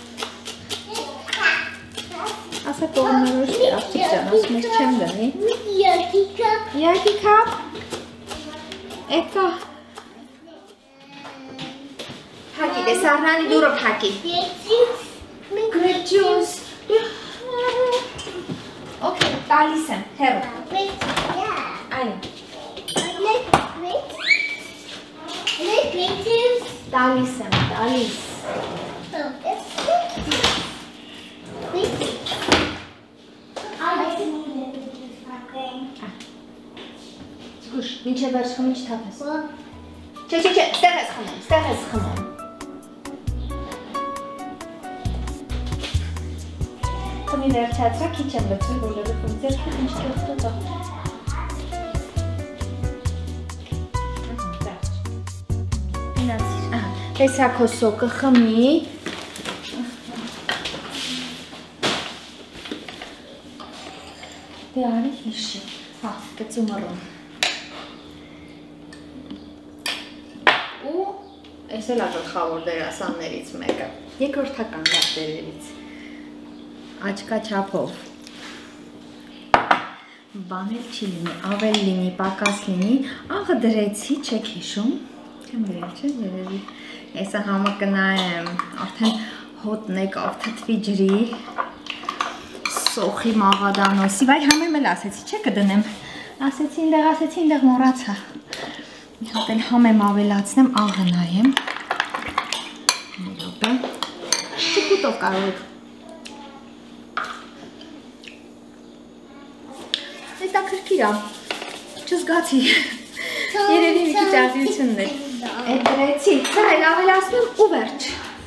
Ասա կողմներոշ է, աղջիկ ջան, ասում ես չեմ դնի։ Յակի կապ։ Էկա։ Հակի, դե սարնանի դուրով հակի։ Գրեջյուս։ Okay, տալիս եմ, հեռու։ Այն։ Տալիս եմ, տալիս։ Զգուշ, մինչև վերջ խմի չթափես։ Չէ, ստեղ ես խմում։ Խմի վերջացրա, քիչ եմ լցրել, որ լրիվ ձերքիդ ինչ կեղտոտ է։ Տեսա քո սոկը խմի։ Դե արի հիշի, հա, կծում առում։ Ու ես էլ ագլխավոր դերասաններից մեկը, երկրորդական դերերից, աչկա չափով, բանել չի լինի, ավել լինի, պակաս լինի, աղը դրեցի, չեք հիշում, չեմ դրել չէ, երևի, եսը համը կնայեմ, արդեն հոտն եկավ թթվի ջրի, սոխի մաղադանոսի, վայ համեմ էլ ասեցի, չէ կդնեմ, ասեցի ինդեղ մորացա, մի հատ էլ համեմ ավելացնեմ, աղը նայեմ, ճկուտով կարող եք, հետաքրքիր է, չզգացի, երևի մի քիչ արտիությունն է, էդ դրեցի, սա էլ ավելացնում ու վերջ,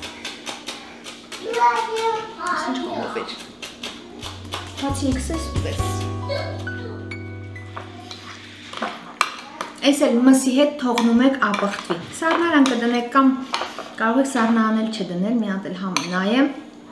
ինչ կողով էր, հացի ինքսես ու պես, ես էլ մսի հետ թողնում եք ապղթվի, սարնարան կդնեք կամ կարող եք սարնանել չդնել, մի հատ էլ համը նայեմ,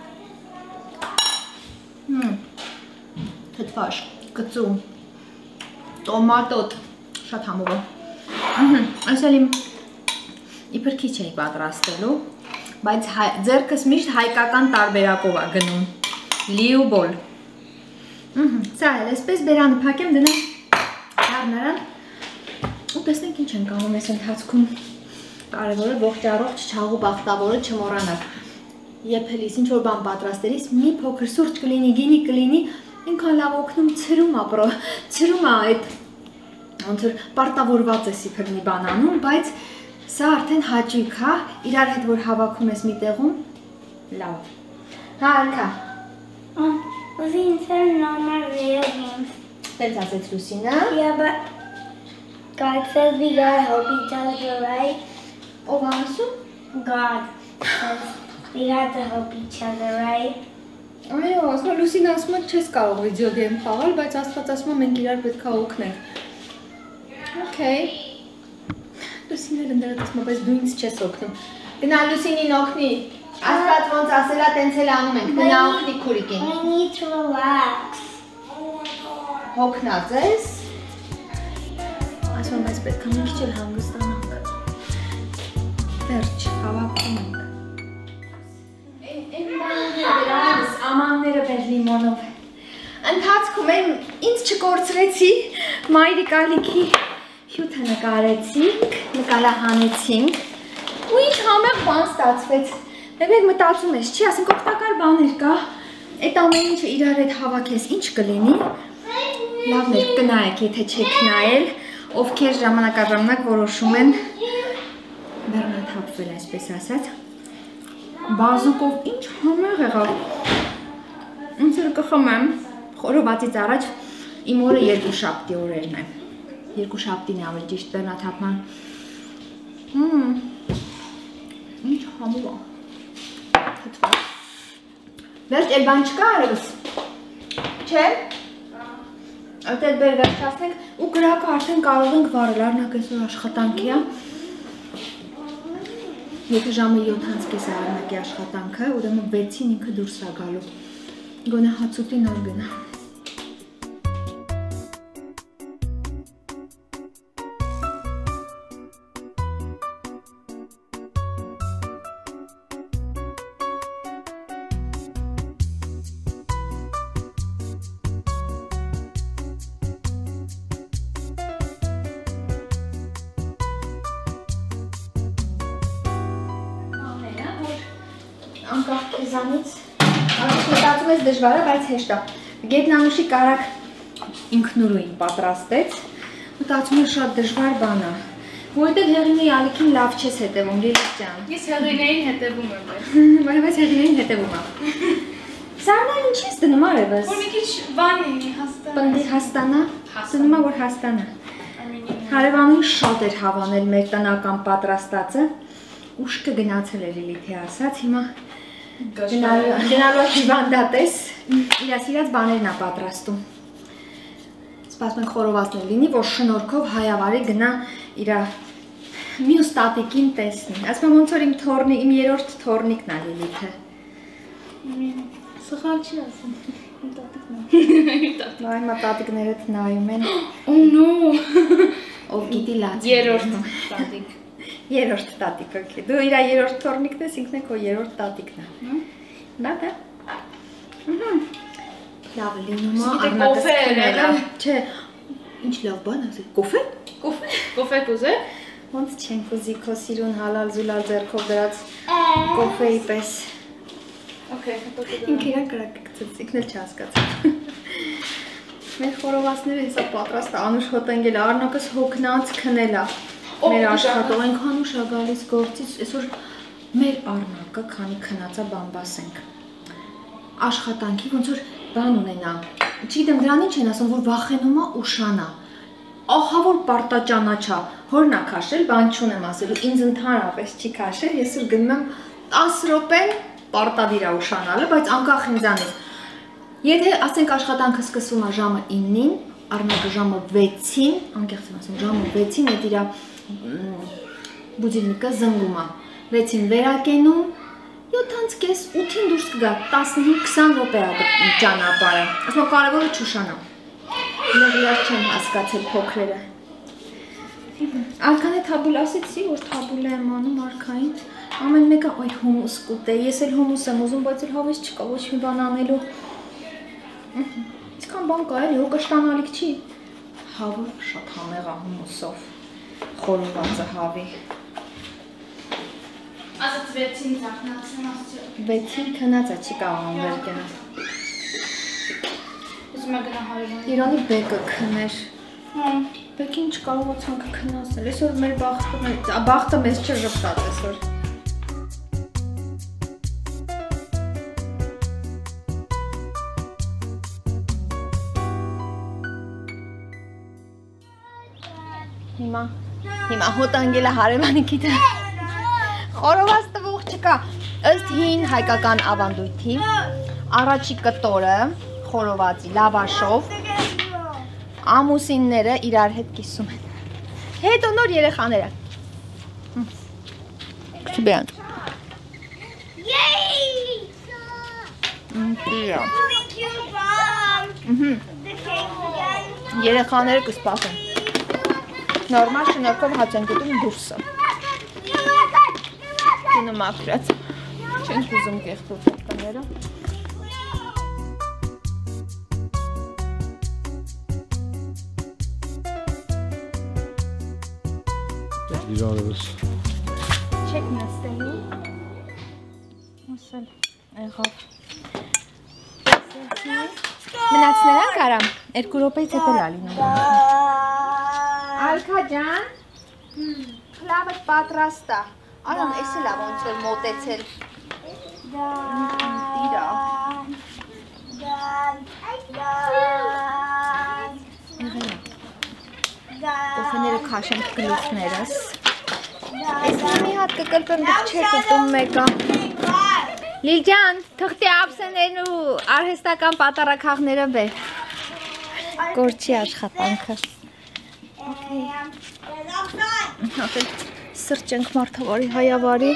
թթվաշ, կծու, տոմատոտ, շատ համով է, այս էլ իմ իպր քիչ էի պատրաստելու, բայց ձերքս միշտ հայկական տարբերակով է գնում, լի ու բոլ, սա էլ այսպես բերանը պակեմ դնեմ սարնարան, ու տեսնենք ինչ ենք անում ես ընթացքում, կարևորը ողջ առողջ չաղու բախտավորը չմոռանաք, եփելիս ինչ որ բան պատրաստելիս մի փոքր սուրճ կլինի, գինի կլինի, ինքան լավ օգնում ցրում է այդ ոնց որ պարտավորված ես իբր մի բան անում, բայց սա արդեն հաճույք է, իրար հետ որ հավաքում ես մի տեղում, լավ։ Հա, Արքա։ Losing normal video games. Tens ասեց Լուսինա։ Yeah, but God says we gotta help each other, right? Ով ասում։ God says we have to help each other, right? Այո, ասում Լուսինա ասում է չես կարող վիդեո գեյմ խաղալ, բայց Աստված ասում է մենք իրար պետք է օգնենք։ Okay։ Լուսինեն ընդդրած ասում է, բայց դու ինձ չես օգնում։ Գնա Լուսինին օգնի։ Աստված ոնց ասելա, տենց էլ անում ենք։ Գնա օգնի քուրիկին։ I need to relax. Հոգնած ես։ Ասում եմ, բայց պետք է մի քիչ էլ հանգստանանք։ Վերջ, հավաքում ենք։ Ամանները բեր լիմոնով։ Ընթացքում ինձ չկորցրեցի, մայրիկ ալիքի հյութը նկարեցինք, նկարահանեցինք, ու ինչ համեղ բան ստացվեց։ Մեկ մտածում ես, չի, ասենք օգտակար բաներ կա, այդ ամեն ինչը իրար հետ հավաքես, ինչ կլինի, լավն էր կնայեք, եթե չեք նայել, ովքեր ժամանակաժամանակ որոշում են բեռնաթափվել, այսպես ասած, բազուկով ինչ համեղ եղավ, ինձ էլ կխմեմ, խորովածից առաջ իմ օրը երկու շաբթի օրերն է, երկու շաբթին է ավելի ճիշտ բեռնաթափման, ինչ համով է, թթված, վերջ էլ բան չկա արևս, չէ, Այդտեղ վերջացնենք ու գրակը արդեն կարող ենք վարել, առնակ այսօր աշխատանքի է։ Եթե ժամը 7:30 է առնակի աշխատանքը, ուրեմն 6-ին ինքը դուրս է գալու։ Գոնե հացուտի նոր գնա։ Անկախ քեզանից, մտածում ես դժվար է, բայց հեշտ է։ Գետնանուշի կարակ ինքնուրույն պատրաստեց, մտածում եմ շատ դժվար բան է, որովհետև հեղինեի ալիքին լավ չես հետևում, Լիլիթ ջան։ Ես հեղինեին հետևում եմ։ Բայց հեղինեին հետևում եմ։ Սարնան ինչ ես դնում արևս։ Որ մի քիչ բան լինի, հաստատ։ Պնդի հաստանա, դնում է որ հաստանա։ Հարևանին շատ էր հավանել մեր տնական պատրաստածը, ուշքը գնացել էր Լիլիթի ասած, հիմա գնալու հիվանդատես, իր սիրած բաներն է պատրաստում։ Սպասում ենք խորովածներ լինի, որ շնորհքով հայավարի գնա իր մյուս տատիկին տեսնի։ Ասում եմ ոնց որ իմ 3-րդ թոռնիկն է Լիլիթը։ Սխալ չի ասում։ Այ մա տատիկներդ նայում են։ Նո։ Ով գիտի լաց։ 3-րդ տատիկ։ 3-րդ տատիկ, օքեյ։ Դու իր 3-րդ թոռնիկն ես, ինքն է քո 3-րդ տատիկն է։ Դա։ Լավ լինում է, կոֆե էր, չէ, ինչ լավ բան ասել, կոֆե։ Կոֆե կուզե։ Ոնց չենք ուզի քո սիրուն հալալ զուլալ ձեռքով դրած կոֆեի պես։ Okay, հետո ինքը իրան կրակ կգցեց, ինքն էլ չհասկացավ։ Մեր խորովածները հեսա պատրաստ է, Անուշ հոտնգել է, առնակս հոգնած քնել է։ Մեր աշխատող այնքան ուշ է գալիս գործից, այսօր մեր առնակը քանի քնածա բամբաս ենք։ Աշխատանքի ոնց որ բան ունենա։ Չգիտեմ դրան ինչ են ասում, որ վախենում է ուշանա։ Ահա որ պարտաճանաչա, հորն է քաշել, բան չունեմ ասելու, ինձ ընդհանրապես չի քաշել, ես էլ գնում եմ 10 րոպեն պարտադիր է ուշանալը, բայց անկախ ինձանից։ Եթե ասենք աշխատանքը սկսվում է ժամը 9-ին, առնակը ժամը 6-ին, անկեղծ եմ ասում, ժամը 6-ին այդ իր բուդիլնիկը զնգում է, 6-ին վերակենում, 7:30, 8-ին դուրս կգա, 15-20 րոպե է ճանապարհը։ Ասում եմ կարևորը չուշանա։ Մենք իրար չեն հասկացել փոքրերը։ Արքանը թաբուլ ասեցի, որ թաբուլ եմ անում արքային։ Ամեն մեկը այ հումուս կուտե, ես էլ հումուս եմ ուզում, բայց էլ հավես չկա, ոչ մի բան անելու։ Իսկան բան կա էլի, հո կշտանալիք չի։ Հավը շատ համեղ է հումուսով, խորովածը հավի։ Ասաց 6-ին ծախնացեմ ասեցի։ 6-ին քնածա չի կարող վեր գնա։ Ուզում եմ գնա հարևանի։ Իրանի բեկը քներ։ Բեկին չկարողացանք քնասել, այսօր մեր բախտը մեզ չժպտաց այսօր։ Հիմա հոտ անգելը հարևանի գիտը։ Խորոված տվող չկա։ Ըստ հին հայկական ավանդույթի, առաջի կտորը խորովածի լավաշով ամուսինները իրար հետ կիսում են։ Հետո նոր երեխաները։ Չբյան։ Երեխաները կսպասեն։ Նորմալ շնորհքով հաց են գտում դուրսը։ Կինո մաքրած։ Չենք ուզում կեղտոտ տները։ Իրարևս։ Չեք նստելու։ Ասել եղավ։ Մնացնելան կարամ, 2 րոպեից հետո լալինում։ Ալքա ջան, խլավը պատրաստ է։ Արամ, էս էլ է ոնց որ մոտեցել։ Տիրա։ Կոֆեները քաշենք գլուխներս։ Ես մի հատ կկլպեմ դուք չեք ուտում մեկը։ Լիլ ջան, թղթի ափսեներն ու արհեստական պատարակախները բեր։ Գործի աշխատանքը։ Okay. Սրճենք մարդավարի հայավարի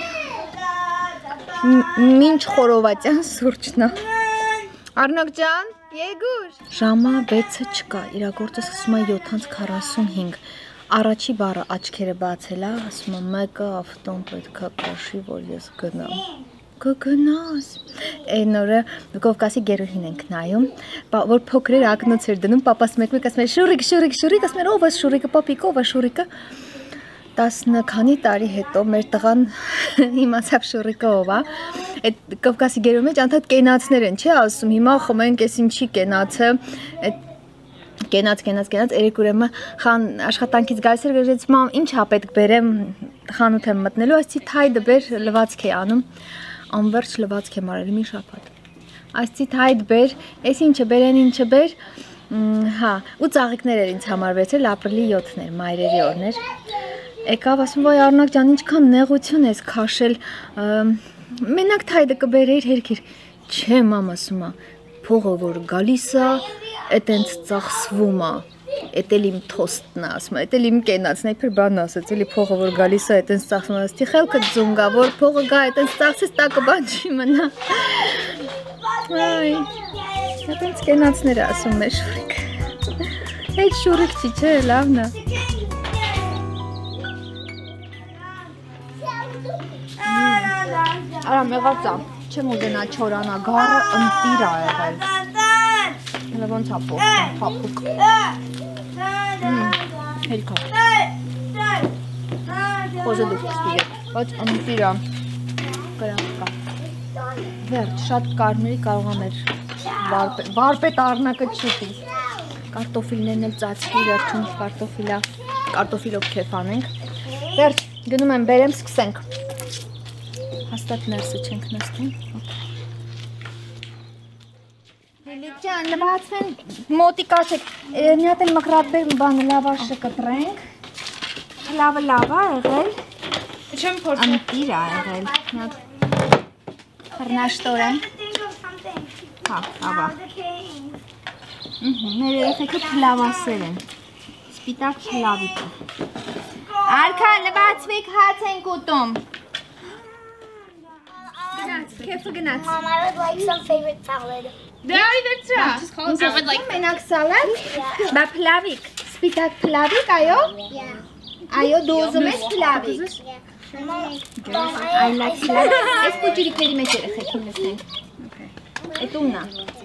մինչ խորովատյան սուրճնա։ Արնոք ջան, եգուր։ Ժամը 6-ը չկա, իրագործը սկսում է 7:45։ Առաջի բառը աչքերը բացել է, ասում է մեկը ավտոն պետքա քաշի, որ ես գնամ։ Կգնաս։ Այն օրը Կովկասի գերուհին ենք նայում, որ փոքրեր ակնոց էր դնում, պապաս մեկ-մեկ ասում էր շուրիկ, ասում էր ով է շուրիկը, պապիկ, ով է շուրիկը։ 10 քանի տարի հետո մեր տղան իմացավ շուրիկը ով է։ Այդ Կովկասի գերու մեջ անդադ կենացներ են, չէ՞ ասում, հիմա խմենք էս ինչի կենացը։ Կենաց, երեք ուրեմն խան աշխատանքից գալիս էր գերեց մամ, ինչ է պետք բերեմ խանութ եմ մտնելու, ասեցի թայդը բեր լվացք է անում։ Անverջ լվացք եմ արել մի շաբաթ։ Ասեցի թայդ բեր, էս ինչը բեր, այն ինչը բեր։ Հա, ու ծաղիկներ էր ինձ համար վերցրել, ապրիլի 7-ն էր, մայրերի օրն էր։ Եկավ ասում, ոյ Արնակ ջան, ինչքան նեղություն ես քաշել։ Մենակ թայդը կբերեիր հերքիր։ Չէ, մամ ասում է, փողը որ գալիս է, էտենց ծախսվում է։ Էդ էլ իմ թոստն է, ասում է, էդ էլ իմ կենացն է, իբր բան ասեց, էլի փողը որ գալիս է, էտենց ծախսվում է, ասեցի խելքը ձունգա, որ փողը գա, էտենց ծախսես տակը բան չի մնա։ Այ, էտենց կենացներ է ասում մեր շուրիկը։ Այդ շուրիկ չի, չէ, լավն է։ Արա մեղած է, չեմ ուզենա չորանա, գառը ընտիր է եղել։ Հələ ոնց է փափուկ։ Հելքա։ Խոզը դուք ստիգ, բայց ընտիր է։ Կրակկա։ Վերջ, շատ կարմիրի կարող է մեր վարպետ Արնակը չուտի։ Կարտոֆիլներն էլ ծածկի, վերջում կարտոֆիլով քեֆ անենք։ Վերջ, գնում եմ, բերեմ, սկսենք։ Հաստատ ներսը չենք նստում։ Հելիք ջան, լվացվեն մոտիկ ասեք, մի հատ էլ մկրատ բեր բանը լավաշը կտրենք։ Լավը լավ է եղել։ Չեմ փորձել։ Անտիր է եղել։ Մի հատ խռնաշտորեն։ Հա, ավա։ Մեր երեխեքը փլավասեր են։ Սպիտակ փլավիկը։ Արքա, լվացվեք, հաց ենք ուտում։ Քեֆը գնաց։ Mom, I would like some favorite salad. Դե այ վերցրա։ Մենակ սալատ, բա փլավիկ, սպիտակ փլավիկ, այո։ Այո, դու ուզում ես փլավիկ։ I like փլավիկ։ Այս փոճիրիկների մեջ երեխեքին նստենք։ Էդ ումն է։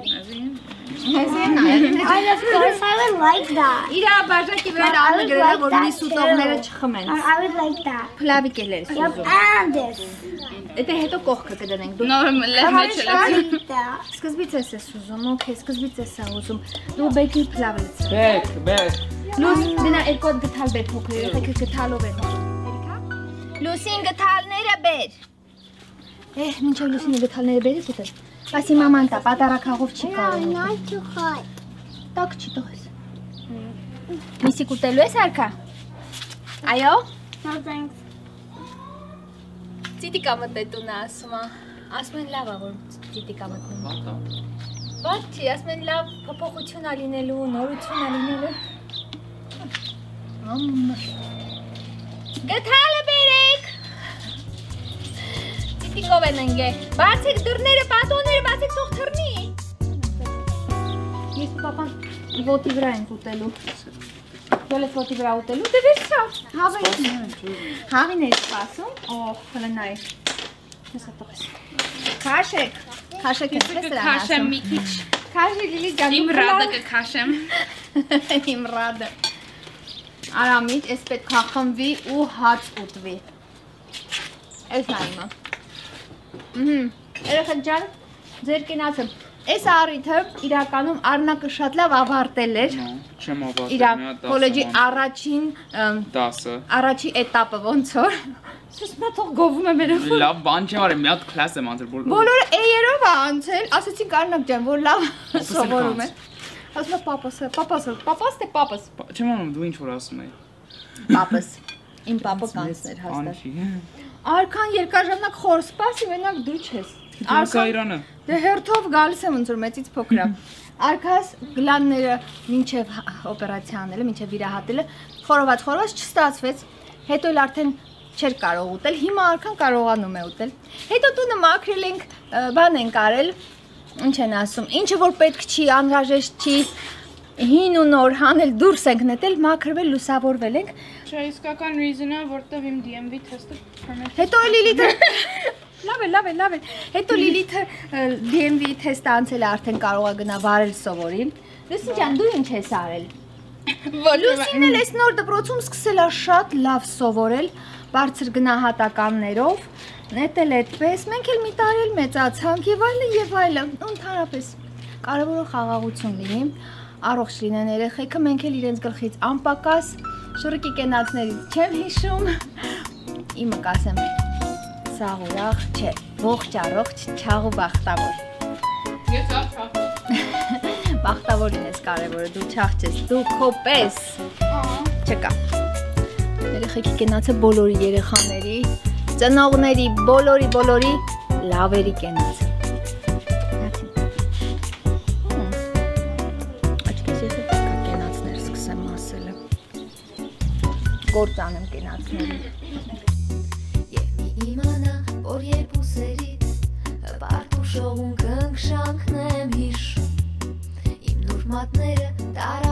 I of course I would like that. Իրա բաժակի վրա ալը գրել է, որ ունի սուտողները չխմեն։ I would like that. Փլավիկ էլ ես ուզում։ And this. Էդե հետո կողքը կդնենք դու։ Նոր մեջ I էլ։ like that. Սկզբից ես ուզում, օքեյ, սկզբից ես ուզում։ Դու բեկի փլավը լցրու։ Բեք։ Լուս, դինա երկու հատ գթալ բեր փոքր, երեխեքը գթալով են։ Լուսին գթալները բեր։ Մինչև Լուսինի գթալները բերես ուտես։ Բասի մաման տա, պատարակաղով չի կարող։ Not too hot. Տակ չի տողես։ Միսիկ ուտելու ես արքա։ Այո։ No thanks. Ծիտիկա մտետուն է ասում է։ Ասում են լավ է, որ ծիտիկա մտնում։ Բաց չի, ասում են լավ փոփոխություն է լինելու, նորություն է լինելու։ Գթալը բերեք։ Ծիտիկով են ընգե։ Բացեք դռները, պատոնները, բացեք թող թռնի։ Ես ու պապան ոտի վրա ենք ուտելու։ Դու ես ոտի վրա ուտելու, դե վերցրա։ Հավին ես սպասում։ Օհ, հլնայ։ Ես հատողես։ Քաշեք ես դրան ասում։ Քաշեմ մի քիչ։ Քաշի լիլի ջան։ Իմ ռադը կքաշեմ։ Իմ ռադը։ Արամից էս պետք է խմվի ու հաց ուտվի։ Էս նայմը։ Երեխեք ջան, ձեր կենացը։ Այս առիթը իրականում Արնակը շատ լավ ավարտել էր։ Չեմ ավարտել, Իր կոլեջի առաջին դասը։ Առաջի էտապը ոնց որ։ Սուս նա թող գովում է մեր խոր։ Լավ բան չեմ արել, մի հատ կլաս եմ անցել, որ Բոլորը A-երով է անցել, ասեցին Արնակ ջան, որ լավ սովորում է։ Ասում է պապաս թե պապաս։ Չեմ անում, դու ինչ որ ասում ես։ Պապաս։ Իմ պապը կանցներ հաստատ։ Արքան երկար ժամանակ խոր սպասի, մենակ դու չես։ Արքա Իրանը։ Դե հերթով գալիս եմ ոնց որ մեծից փոքրա։ Արքաս գլանները մինչև օպերացիա անելը, մինչև վիրահատելը խորոված չստացվեց։ Հետո էլ արդեն չէր կարող ուտել, հիմա արքան կարողանում է ուտել։ Հետո տունը մաքրել ենք, բան ենք արել, ինչ են ասում, ինչը որ պետք չի, անհրաժեշտ չի, հին ու նոր հանել դուրս ենք նետել, մաքրվել, լուսավորվել ենք։ Չէ, իսկական reason-ը, որտեվ իմ DMV թեստը permit։ Հետո Լիլիթը լավ է։ Հետո Լիլիթը DMV թեստը անցել է, արդեն կարող է գնա վարել սովորի։ Լուսին ջան, դու ինչ ես արել։ Լուսին էլ այս նոր դպրոցում սկսել է շատ լավ սովորել, բարձր գնահատականներով, նետել այդպես, մենք էլ մի տարի էլ մեծացանք եւ այլն, ընդհանրապես կարևորը խաղաղություն լինի, առողջ լինեն երեխեքը, մենք էլ իրենց գլխից անպակաս շուրիկի կենացներից չեմ հիշում, իմը կասեմ, սաղ ուրախ չէ, ողջ առողջ, չաղ ու բախտավոր։ Ես աղ։ Բախտավորին ես կարևորը, դու չաղ չես, դու քո պես չկա։ Երեխեքի կենացը բոլորի երեխաների, ծնողների, բոլորի լավերի կենացը։ Աչքես ես պետք է կենացներ սկսեմ ասելը։ Գործ անեմ կենացների։ Եվ մի իմանա, որ երբ ուսերիդ բարդ ու շողուն կնքշանքնեմ հիշում, իմ նոր մատները տարա